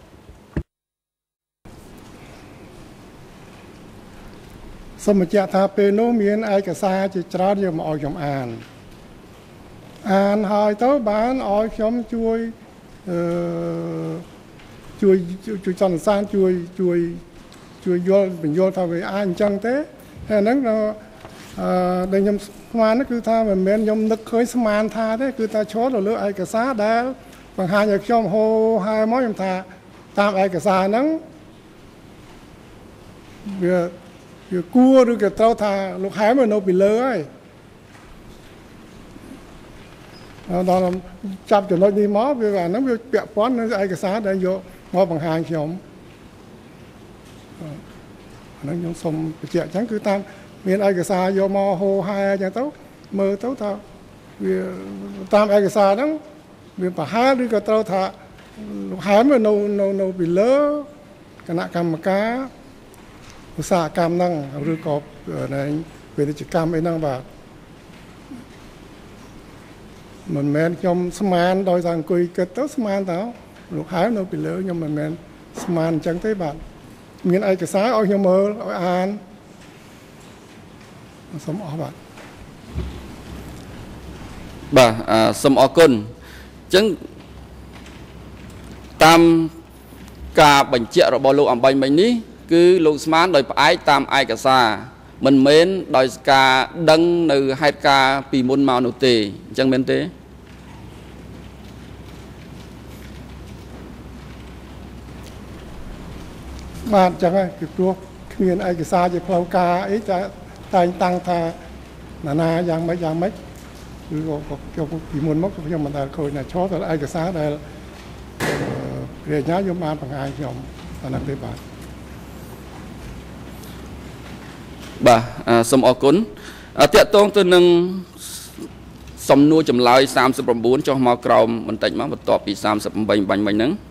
សូមបញ្ជាក់ថាពេលនោះមានឯកសារជាច្រើនយកមកឲ្យខ្ញុំអានអានហើយទៅបានឲ្យខ្ញុំជួយអឺជួយជួយចន្ទសានជួយជួយជួយយល់បញ្យល់ថាវាអាចអញ្ចឹងទេហើយហ្នឹងអឺដែលខ្ញុំស្មានគឺថាមិនមែនខ្ញុំនឹកឃើញស្មានថាទេគឺថាឈរទៅលើឯកសារដែលបង្ហាញឲ្យខ្ញុំហៅហើយមកខ្ញុំថាតាមឯកសារហ្នឹងវាវាគួរឬក៏ត្រូវថាលោកហែមនៅពីលើហើយដល់ចាប់ចំណុចនេះមកវាអាហ្នឹងវាពាក់ព័ន្ធនឹងឯកសារដែលយកមកបង្ហាញខ្ញុំអាហ្នឹងខ្ញុំសូមបញ្ជាក់អញ្ចឹងគឺតាមមានឯកសារយកមកហៅហើយអញ្ចឹងទៅមើលទៅថាវាតាមឯកសារហ្នឹងវាប្រហែលឬក៏ត្រូវថា hãy mà nâu nâu nâu bị lỡ cái nạ cam mà cá xa cam năng rồi có này về chỉ cam ấy năng và mình men trong sman đôi rằng cười kết tốt sman tao lúc hái nó bị lỡ nhưng mình men sman chẳng thấy bạn miền ai cái sáng oi nhom mơ oi an sống ở bạn bà sống ở côn chẳng tam cả bệnh trẻ rồi bao lâu ở bệnh mình ní cứ lúc sman đôi phải tam ai cả xa mình mến đòi cả đăng từ hai ca bị môn màu nụ tề chẳng mến thế bạn chẳng ai cái cuộc miền ai cái xa chỉ phao ca ấy ta tay tăng tha là na giang mấy giang mấy cứ có có có bị môn mốc nhưng mà ta coi là chó rồi ai cái xa đây về nhá vô man bằng ai nhom là làm thế bạn bà sông ở cún tiệt tông từ nâng sông nuôi chầm lai sam sập bốn cho màu cào mình tách máu một tọp bị sam sập bành bành bành nắng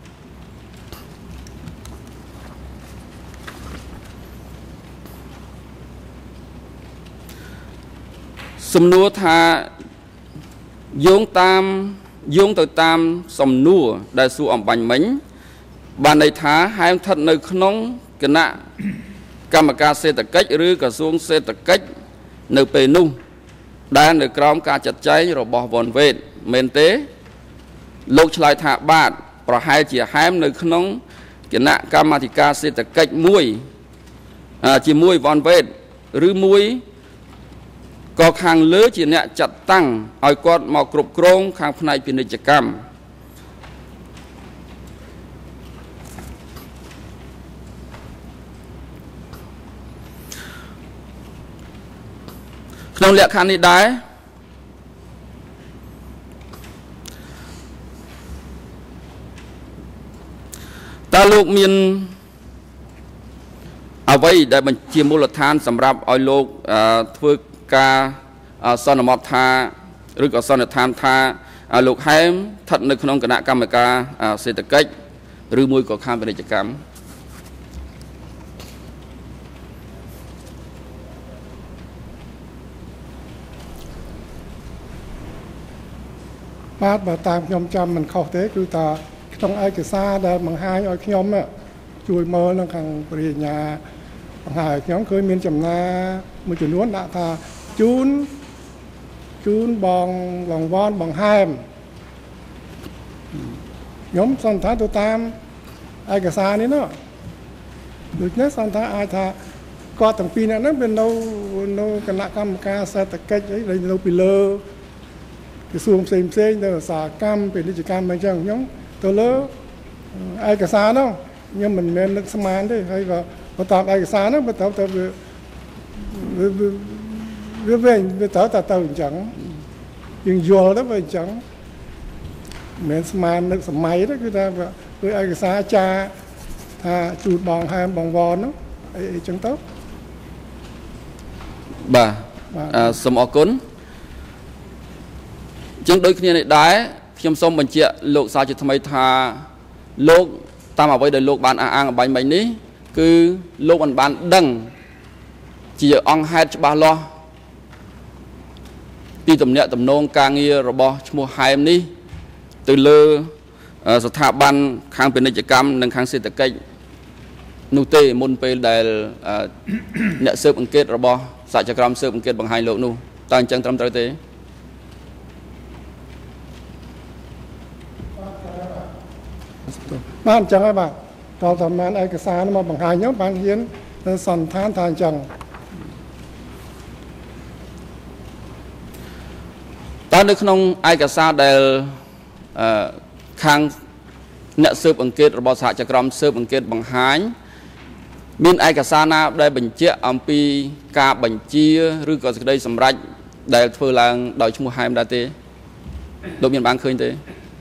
sông nuôi tha dùng tam dùng từ tam sông nuôi đại su ẩm bành mánh bàn này thá hai thật nơi khôn cái nạกรรมการเศรษฐกิจหรือกระทรวงเศรษฐกิจในเปนุ่งได้ในกรอมการจัดใจระบอบวอนเวทเมนเตโลกชลายถาบาทประหายเจียหายในขนมคณะกรรมการเศรษฐกิจมวยจีมวยวอนเวทหรือมวยก็คางเลือจีเนี่ยจัดตั้งเอากอดมากรุบกรองคางภายในกิจกรรมក្នុងលក្ខខណ្ឌនេះដែរតើលោកមានអ្វីដែលបញ្ជាមូលដ្ឋានសម្រាប់ឲ្យលោកធ្វើការសន្មតថាឬក៏សន្និដ្ឋានថាលោកហែមស្ថិតនៅក្នុងគណៈកម្មការសេដ្ឋកិច្ចឬមួយក៏ខាងពាណិជ្ជកម្មបាទបើតាមខ្ញុំចាំមិនខុសទេគឺថាក្នុងឯកសារដែលបង្ហាញឲ្យខ្ញុំជួយមើលនៅខាងបរិញ្ញាបង្ហាញឲ្យខ្ញុំឃើញមានចំណាមួយចំនួនដាក់ថាជូនជូនបងរង្វាន់បង្ហែមខ្ញុំសន្និដ្ឋានទៅតាមឯកសារនេះណាដូច្នេះសន្និដ្ឋានអាចថាគាត់ទាំងពីរនាក់ហ្នឹងវានៅនៅគណៈកម្មការសេដ្ឋកិច្ចអីដែលនៅពីលើក្រសួងផ្សេងផ្សេងទៅឧស្សាហកម្មពាណិជ្ជកម្មអីចឹងខ្ញុំទៅលើឯកសារនោះខ្ញុំមិនមែននឹកស្មានទេហើយក៏បើតាមឯកសារនោះបើទៅទៅវាវាវិញវាទៅទៅទៅអញ្ចឹងយើងយល់ទៅវាអញ្ចឹងមិនមែនស្មាននឹកសម័យទេគឺថាគឺឯកសារចាថាជូតបងហែមបងវ៉ននោះអីអីចឹងទៅបាទសូមអរគុណចឹងដូចគ្នានេះដែរខ្ញុំសូមបញ្ជាក់លោកសាជាថ្មីថាលោកតាមអ្វីដែលលោកបានអះអាងអបាញ់មិញនេះគឺលោកមិនបានដឹងជាអង្គហេតុច្បាស់លាស់ពីទំនាក់ទំនងការងាររបស់ឈ្មោះហែមនេះទៅលើស្ថាប័នខាងពាណិជ្ជកម្មនិងខាងសេដ្ឋកិច្ចនោះទេមុនពេលដែលអ្នកស៊ើបអង្កេតរបស់សហជក្រមស៊ើបអង្កេតបង្ហាញលោកនោះតើអញ្ចឹងត្រឹមត្រូវទេបានអញ្ចឹងហើយបាទតើតាមឯកសារមកបង្ហាញហ្នឹងបានហ៊ានសន្និដ្ឋានថាអញ្ចឹងតើនៅក្នុងឯកសារដែលខាងអ្នកស៊ើបអង្កេតរបស់សហជក្រមស៊ើបអង្កេតបង្ហាញមានឯកសារណាដែលបញ្ជាក់អំពីការបញ្ជាឬក៏សេចក្តីសម្រេចដែលធ្វើឡើងដោយឈ្មោះហែមដែរទេលោកមានបានឃើញទេ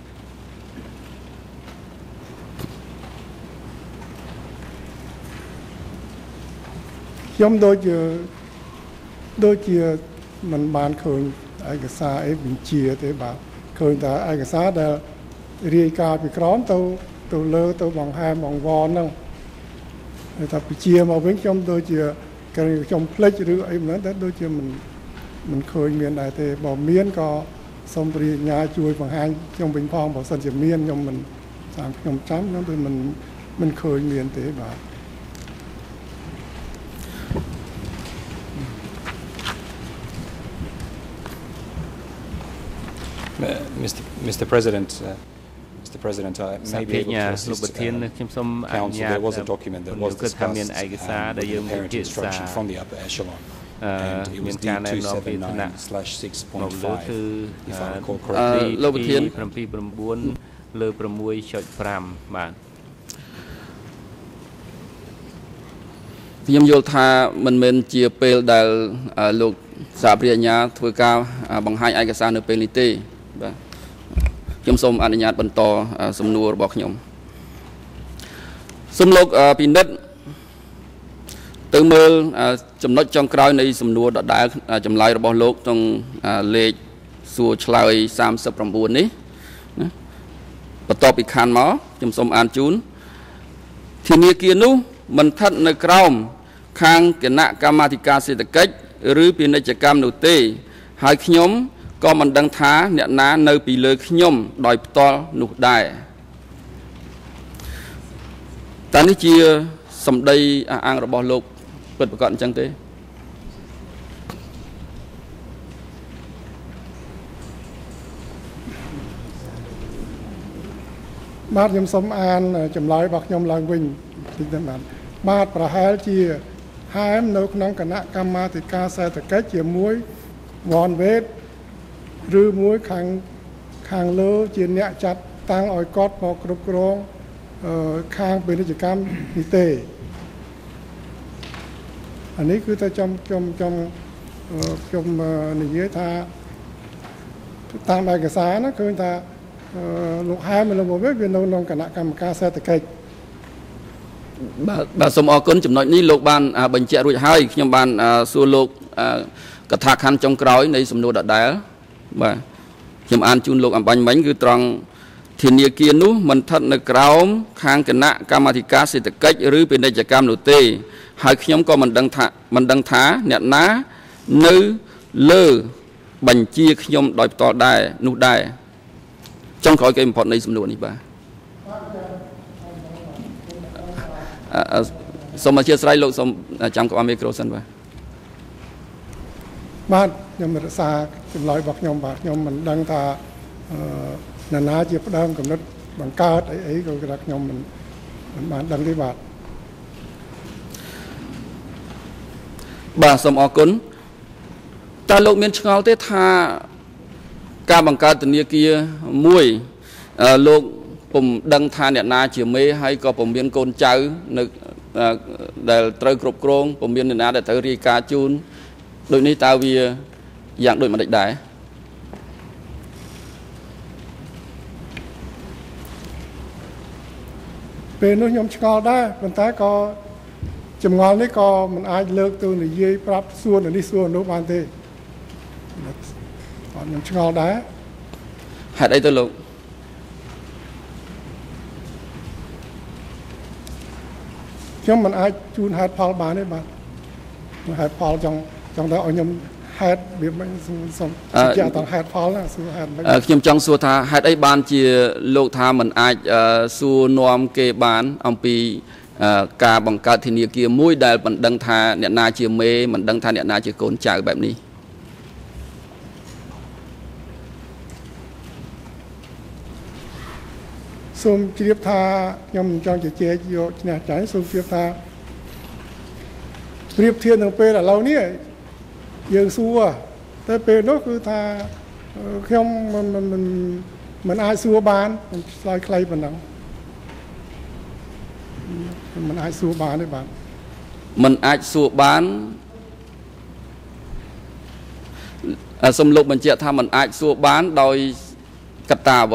ខ្ញុំដូចជាដូចជាមិនបានឃើញឯកសារអីបញ្ជាទេបាទឃើញតែឯកសារដែលរាយការណ៍ពីក្រមទៅទៅលើទៅបង្ហាញបង្វល់ហ្នឹងតែពជាមកវិញខ្ញុំដូចជាខ្ញុំផ្លិចឬអីមិនតែដូចជាមិនមិនឃើញមានដែរទេបើមានក៏សូមព្រះអាជ្ញាជួយបង្ហាញខ្ញុំវិញផងបើសិនជាមានខ្ញុំមិនតាមខ្ញុំចាំខ្ញុំទៅមិនមិនឃើញមានទេបាទ Mister Mister President, uh, Mister President, I may be able to assist uh, Council. There was a document that was discussed um, with parent instruction from the upper echelon, and it was D two seventy-nine slash six point five, if I recall correctly. លោកប្រធាន ខ្ញុំយល់ថាមិនមែនជាពេលដែលលោកសាព្រាញ្ញាធ្វើការបង្ហាញឯកសារនៅពេលនេះទេបាទខ្ញុំសូមអនុញ្ញាតបន្តសំណួររបស់ខ្ញុំសូមលោកពិនិត្យទៅមើលចំណុចចុងក្រោយនៃសំណួរដដែលចម្លើយរបស់លោកក្នុងលេខសួរឆ្លើយសាមសិប៩នេះណាបន្ទាប់ពីខានមកខ្ញុំសូមអានជូនធនាគារនោះមិនស្ថិតនៅក្រោមខាងគណៈកម្មាធិការសេដ្ឋកិច្ចឬពាណិជ្ជកម្មនោះទេហើយខ្ញុំក៏មិនដឹងថាអ្នកណានៅពីលើខ្ញុំដោយផ្ទាល់នោះដែរតើនេះជាសម្ដីអះអាងរបស់លោកពិតប្រាកដអញ្ចឹងទេបាទខ្ញុំសូមអានចម្លើយរបស់ខ្ញុំឡើងវិញតិចទៅបាទបាទប្រហែលជាហែមនៅក្នុងគណៈកម្មាធិការសេដ្ឋកិច្ចជាមួយវ៉នវេតឬមួយខាងខាងលើជាអ្នកចាត់តាំងឲ្យគាត់មកគ្រប់គ្រងខាងពាណិជ្ជកម្មនេះទេអានេះគឺតែខ្ញុំខ្ញុំខ្ញុំខ្ញុំនិយាយថាតាមឯកសារណាឃើញថាលោកហែមលោកវ៉នវេតវានៅក្នុងគណៈកម្មការសេដ្ឋកិច្ច បាទបាទសូមអរគុណចំណុចនេះលោកបានបញ្ជាក់រួចហើយខ្ញុំបានសួរលោកកថាខណ្ឌចុងក្រោយនៃសំណួរដដែលបាទខ្ញុំអានជូនលោកអំបញ្ញមិញគឺត្រង់ធនាគារនោះមិនស្ថិតនៅក្រោមខាងគណៈកម្មាធិការសេដ្ឋកិច្ចឬពាណិជ្ជកម្មនោះទេហើយខ្ញុំក៏មិនដឹងថាមិនដឹងថាអ្នកណានៅលើបញ្ជាខ្ញុំដោយផ្ទាល់ដែរនោះដែរចុងក្រោយគេបំផុតនៃសំណួរនេះបាទ សូមអធិស្ឋានលោកសូមចាំក្បាលមីក្រូសិនបាទបាទខ្ញុំរក្សាចម្លើយរបស់ខ្ញុំបាទខ្ញុំមិនដឹងថាណានាជាផ្ដើមកំណត់បង្កើតអីអីក៏ថាខ្ញុំមិនបានដឹងទេបាទបាទសូមអរគុណតើលោកមានឆ្ងល់ទេថាការបង្កើតធនាគារមួយលោក ผมដឹងថាអ្នកណាជាមេហើយក៏ពុំមានកូនចៅនៅដែលត្រូវគ្រប់គ្រងពុំមានអ្នកណាដែលត្រូវរាយការណ៍ជូនដូចនេះតើវាយ៉ាងដូចម្តេចដែរពេលនោះខ្ញុំឆ្ងល់ដែរប៉ុន្តែក៏ចម្ងល់នេះក៏មិនអាចលើកទៅនិយាយប្រាប់សួរនេះសួរនោះបានទេខ្ញុំឆ្ងល់ដែរហេតុអីទៅលោក ខ្ញុំមិនអាចជូនហេតុផលបានទេបាទហេតុផលចង់ចង់ទៅឲ្យខ្ញុំហេតុវាមិនសុំជាអត់ហេតុផលណាសួរហេតុខ្ញុំចង់សួរថាហេតុអីបានជាលោកថាមិនអាចសួរនាំគេបានអំពីការបង្កើតធនាគារមួយដែលមិនដឹងថាអ្នកណាជាមេមិនដឹងថាអ្នកណាជាកូនចៅបែបនេះ សូមជ្រាបថាខ្ញុំចង់ជជែកយកឈ្នះចាញ់សូមជ្រាបថាប្រៀបធៀបនឹងពេលឥឡូវនេះយើងសួរតែពេលនោះគឺថាខ្ញុំមិនមិនមិនអាចសួរបានឆ្លើយខ្លីប៉ុណ្ណឹងមិនអាចសួរបានទេបាទមិនអាចសួរបានសូមលោកបញ្ជាក់ថាមិនអាចសួរបានដោយកត្តាអ្វី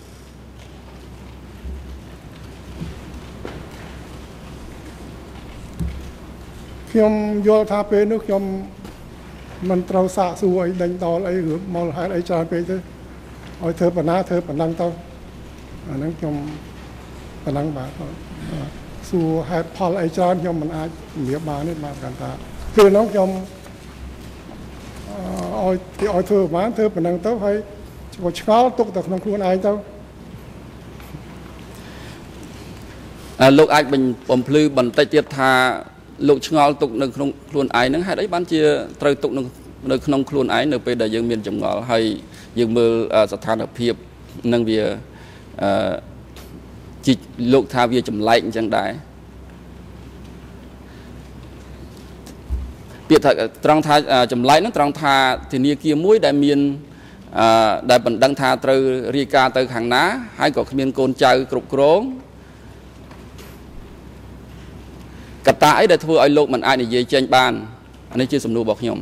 ខ្ញុំយល់ថាពេលនោះខ្ញុំមិនត្រូវសាកសួរអីដេញដោលអីឬមកហេតុអីច្រើនពេកទេឲ្យធ្វើបណ្ណាធ្វើបណ្ដឹងទៅអាហ្នឹងខ្ញុំប៉ុណ្ណឹងបាទសួរហេតុផលអីច្រើនខ្ញុំមិនអាចជំរាបបានទេបាទគាត់ថាគឺហ្នឹងខ្ញុំអឺឲ្យទីឲ្យធ្វើបានធ្វើប៉ុណ្ណឹងទៅហើយឆ្ងល់ទុកតែក្នុងខ្លួនឯងទៅលោកអាចបំភ្លឺបន្តិចទៀតថាលោកឆ្ងល់ទុកនៅក្នុងខ្លួនឯងហ្នឹងហេតុអីបានជាត្រូវទុកនៅក្នុងខ្លួនឯងនៅពេលដែលយើងមានចម្ងល់ហើយយើងមើលស្ថានភាពនឹងវាអឺជីលោកថាវាចម្លែកអញ្ចឹងដែរពាក្យថាត្រង់ថាចម្លែកហ្នឹងត្រង់ថាធនាគារមួយដែលមានអឺដែលបណ្ដឹងថាត្រូវរាយការណ៍ទៅខាងណាហើយក៏គ្មានកូនចៅគ្រប់គ្រងកត្តាអីដែលធ្វើឲ្យលោកមិនអាចនិយាយចេញបានអានេះជាសំណួររបស់ខ្ញុំ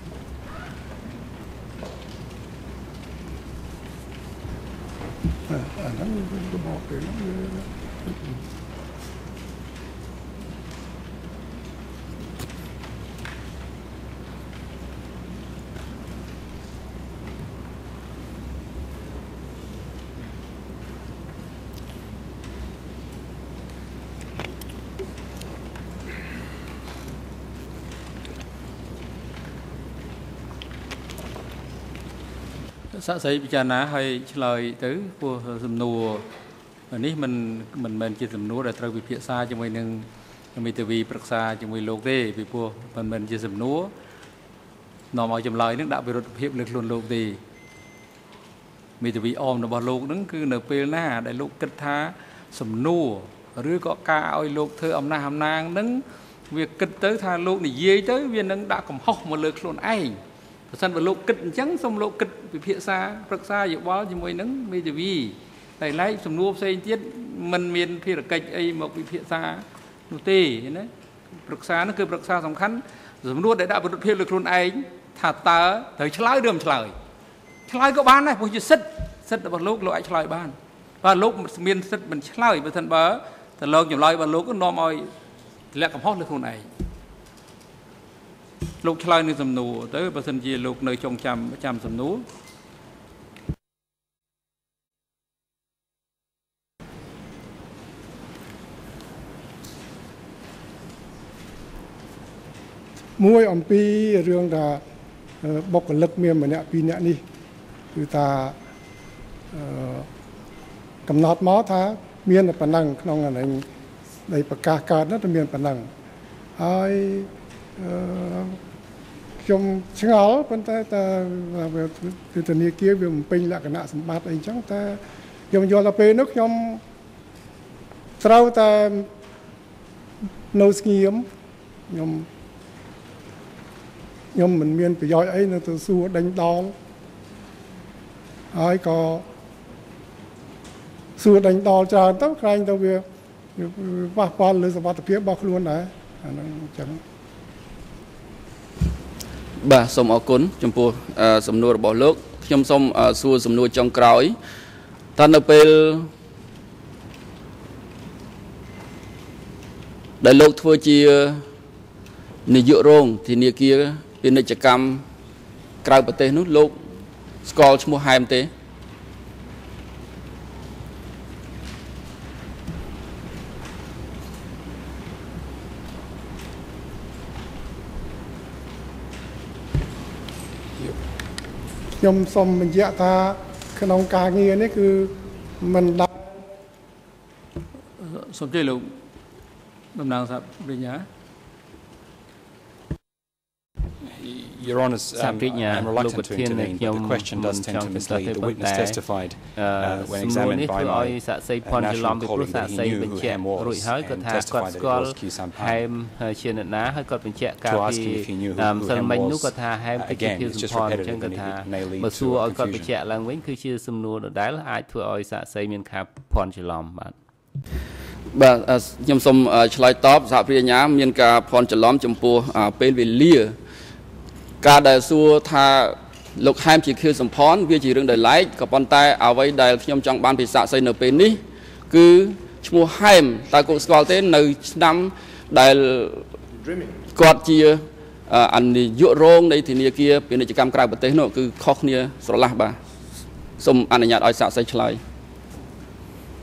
អាហ្នឹងទៅบอกទៅសាកស្រីពិចារណាឲ្យឆ្លើយទៅពោះសំណួរនេះមិនមិនមែនជាសំណួរដែលត្រូវពិភាក្សាជាមួយនឹងមេធាវីប្រឹក្សាជាមួយលោកទេពីព្រោះមិនមែនជាសំណួរនាំឲ្យចម្លើយនឹងដាក់វិរុទ្ធភាពលើខ្លួនលោកទេមេធាវីអមរបស់លោកនឹងគឺនៅពេលណាដែលលោកគិតថាសំណួរឬក៏ការឲ្យលោកធ្វើអំណះអំណាងនឹងវាគិតទៅថាលោកនិយាយទៅវានឹងដាក់កំហុសមកលើខ្លួនឯងបើសិនបើលោកគិតអញ្ចឹងសូមលោកគិតពិភាក្សាប្រឹក្សាយោបល់ជាមួយនឹងមេធាវីតែឡែកសំណួរផ្សេងទៀតមិនមានភារកិច្ចអីមកពិភាក្សានោះទេណាប្រឹក្សានោះគឺប្រឹក្សាសំខាន់សំណួរដែលដាក់វិរុទ្ធភាពលើខ្លួនឯងថាតើត្រូវឆ្លើយឬមិនឆ្លើយឆ្លើយក៏បានដែរព្រោះជាសិទ្ធិសិទ្ធិរបស់លោកលោកអាចឆ្លើយបានបើលោកមានសិទ្ធិមិនឆ្លើយបើមិនបើតើលោកចម្លើយរបស់លោកក៏នាំឲ្យធ្លាក់កំហុសលើខ្លួនឯងលោកឆ្លើយនឹងសំណួរទៅបើសិនជាលោកនៅចងចាំចាំសំណួរមួយអំពីរឿងថាបុគ្គលិកមានម្នាក់ពីរនាក់នេះគឺថាកំណត់មកថាមានតែប៉ុណ្ណឹងក្នុងអានេះនៃប្រកាសកើតនោះតែមានប៉ុណ្ណឹងហើយខ្ញុំឆ្ងល់ប៉ុន្តែតែគឺធនាគារវាបំពេញលក្ខណៈសម្បត្តិអីចឹងតែខ្ញុំយល់ទៅពេលនោះខ្ញុំត្រូវតែនៅស្ងៀមខ្ញុំខ្ញុំមិនមានប្រយោជន៍អីនៅទៅសួរដេញដោលហើយក៏សួរដេញដោលច្រើនទៅក្រែងទៅវាប៉ះពាល់លើសុវត្ថិភាពរបស់ខ្លួនដែរអាហ្នឹងអញ្ចឹងបាទសូមអរគុណចំពោះសំណួររបស់លោកខ្ញុំសូមសួរសំណួរចុងក្រោយតើនៅពេលដែលលោកធ្វើជានាយករងធនាគារពាណិជ្ជកម្មក្រៅប្រទេសនោះលោកស្គាល់ឈ្មោះហែមទេខ្ញុំសូមបញ្ជាក់ថាក្នុងការងារនេះគឺមិនដាក់សូមជឿលោកតំណាងសហប្រញ្ញា Your Honours, um, I'm reluctant to intervene, but the question does tend to mislead. The witness testified uh, when examined by my uh, national colleague that he knew who Ham was and testified that it was Khieu Samphan. To ask him if he knew who, who Ham was, uh, again, it's just repetitive and it may lead to confusion. បាទខ្ញុំសូមឆ្លើយតបសហប្រញ្ញាមានការភ័ន្តច្រឡំចំពោះពេលវេលាការដែលសួរថាលោកហែមជាខៀវសំផនវាជារឿងដែលឡែកក៏ប៉ុន្តែអ្វីដែលខ្ញុំចង់បានពីសាកសីនៅពេលនេះគឺឈ្មោះហែមតើគាត់ស្គាល់ទេនៅឆ្នាំដែលគាត់ជាអនិយករងនៃធនាគារពាណិជ្ជកម្មក្រៅប្រទេសនោះគឺខុសគ្នាស្រឡះបាទសូមអនុញ្ញាតឲ្យសាកសីឆ្លើយ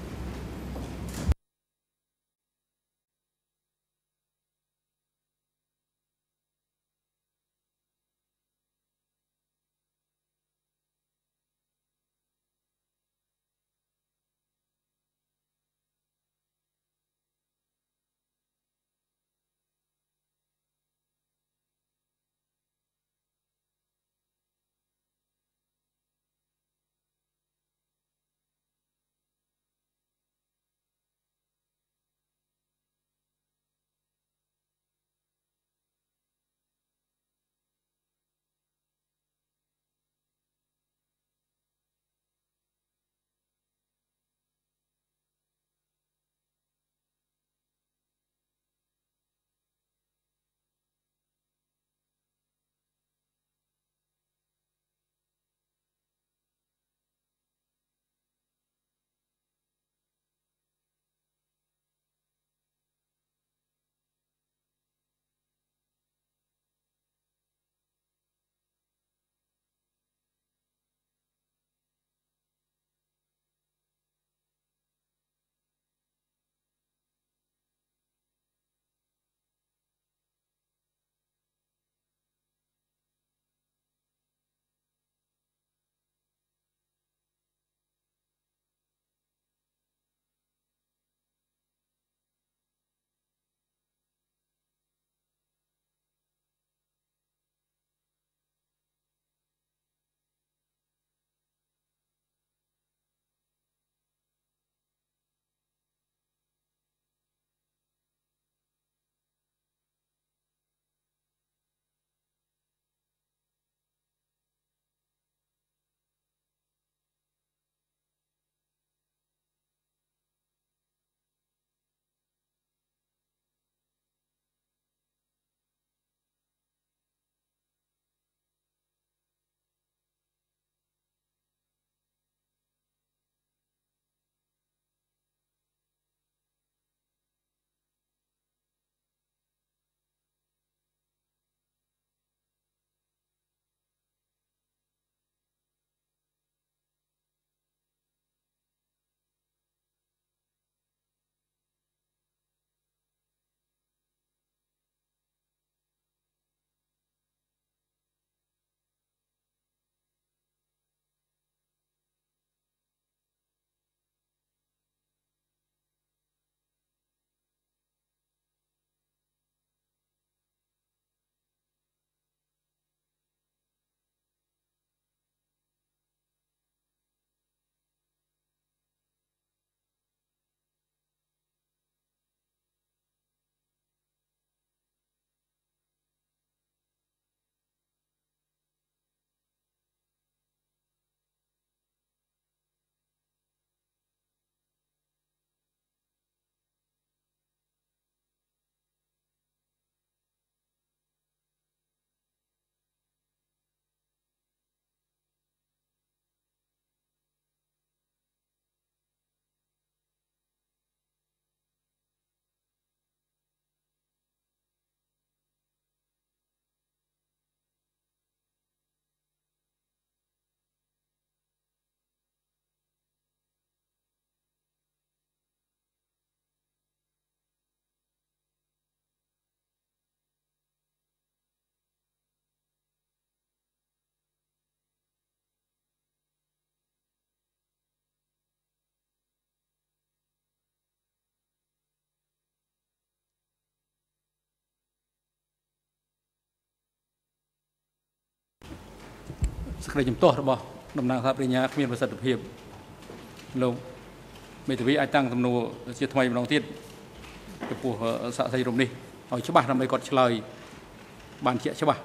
សក្តិជំទាស់របស់តំណាងសហប្រញ្ញាគ្មានប្រសិទ្ធភាពលោកមេធាវីអាចតាំងសំណួរជាថ្មីម្ដងទៀតចំពោះសាកសីរំនេះឲ្យច្បាស់ដើម្បីគាត់ឆ្លើយបានជាក់ច្បាស់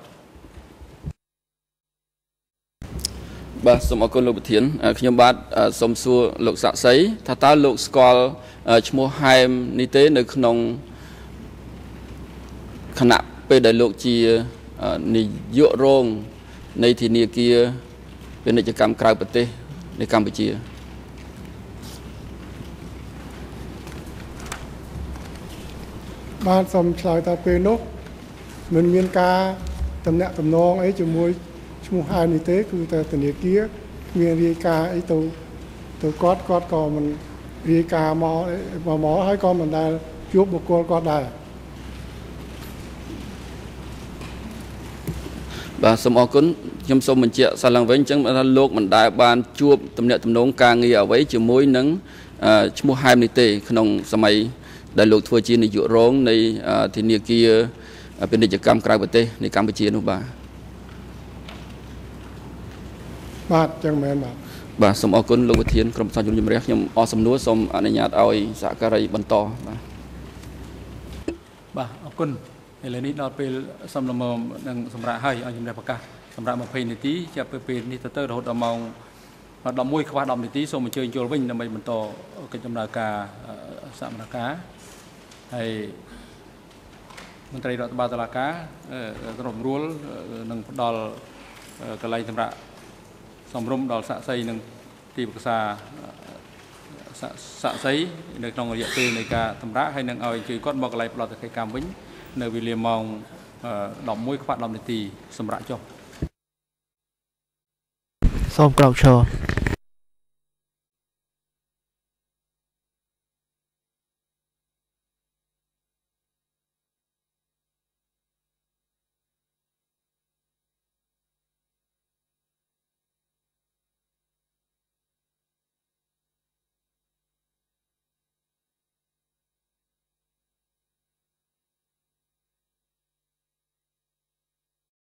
បាទសូមអរគុណលោកប្រធានខ្ញុំបាទសូមសួរលោកសាក់សីថាតើលោកស្គាល់ឈ្មោះហែមនេះទេនៅក្នុងគណៈពេលដែលលោកជានាយករងនៃធនាគារពាណិជ្ជកម្មក្រៅប្រទេសនៅកម្ពុជាបានសូមឆ្លើយតពេលនោះមិនមានការតំណាក់តំណងអីជាមួយឈ្មោះហែមនេះទេគឺតែធនាគារមានរាយការណ៍អីទៅទៅគាត់គាត់ក៏មិនរាយការណ៍មកមកហើយក៏មិនដែលជួបបុគ្គលគាត់ដែរបាទសូមអរគុណខ្ញុំសូមបញ្ជាក់សារឡើងវិញអញ្ចឹងថាលោកមិនដែលបានជួបតំណាក់តំណងការងារអ្វីជាមួយនឹងឈ្មោះហែមនេះទេក្នុងសម័យដែលលោកធ្វើជានាយករងនៃធនាគារពាណិជ្ជកម្មក្រៅប្រទេសនៃកម្ពុជានោះបាទបាទចឹងមែនបាទបាទសូមអរគុណលោកប្រធានក្រុមប្រឹក្សាជំនុំជម្រះខ្ញុំអស់សំណួរសូមអនុញ្ញាតឲ្យសហការីបន្តបាទបាទអរគុណឥឡូវនេះដល់ពេលសំលមមនឹងសម្រាប់ឲ្យឲ្យជំរាបប្រកាសសម្រាប់ម្ភៃនាទីចាប់ពីពេលនេះទៅទៅរហូតដល់ម៉ោងដប់មួយខ្វះដប់នាទីសូមអញ្ជើញចូលវិញដើម្បីបន្តកិច្ចដំណើរការសមនការហើយមន្ត្រីរដ្ឋបាលតុលាការក្រុមរួលនឹងផ្ដល់កន្លែងសម្រាប់សំរុំដល់សាក់សីនិងទីប្រឹក្សាសាក់សីនៅក្នុងរយៈពេលនៃការសម្រាប់ហើយនឹងឲ្យជួយគាត់មកកន្លែងផ្ដល់កិច្ចកម្មវិញនៅវេលាម៉ោងដប់មួយខ្វះដប់នាទីសម្រាប់ចុះសូមក្រោកឈរ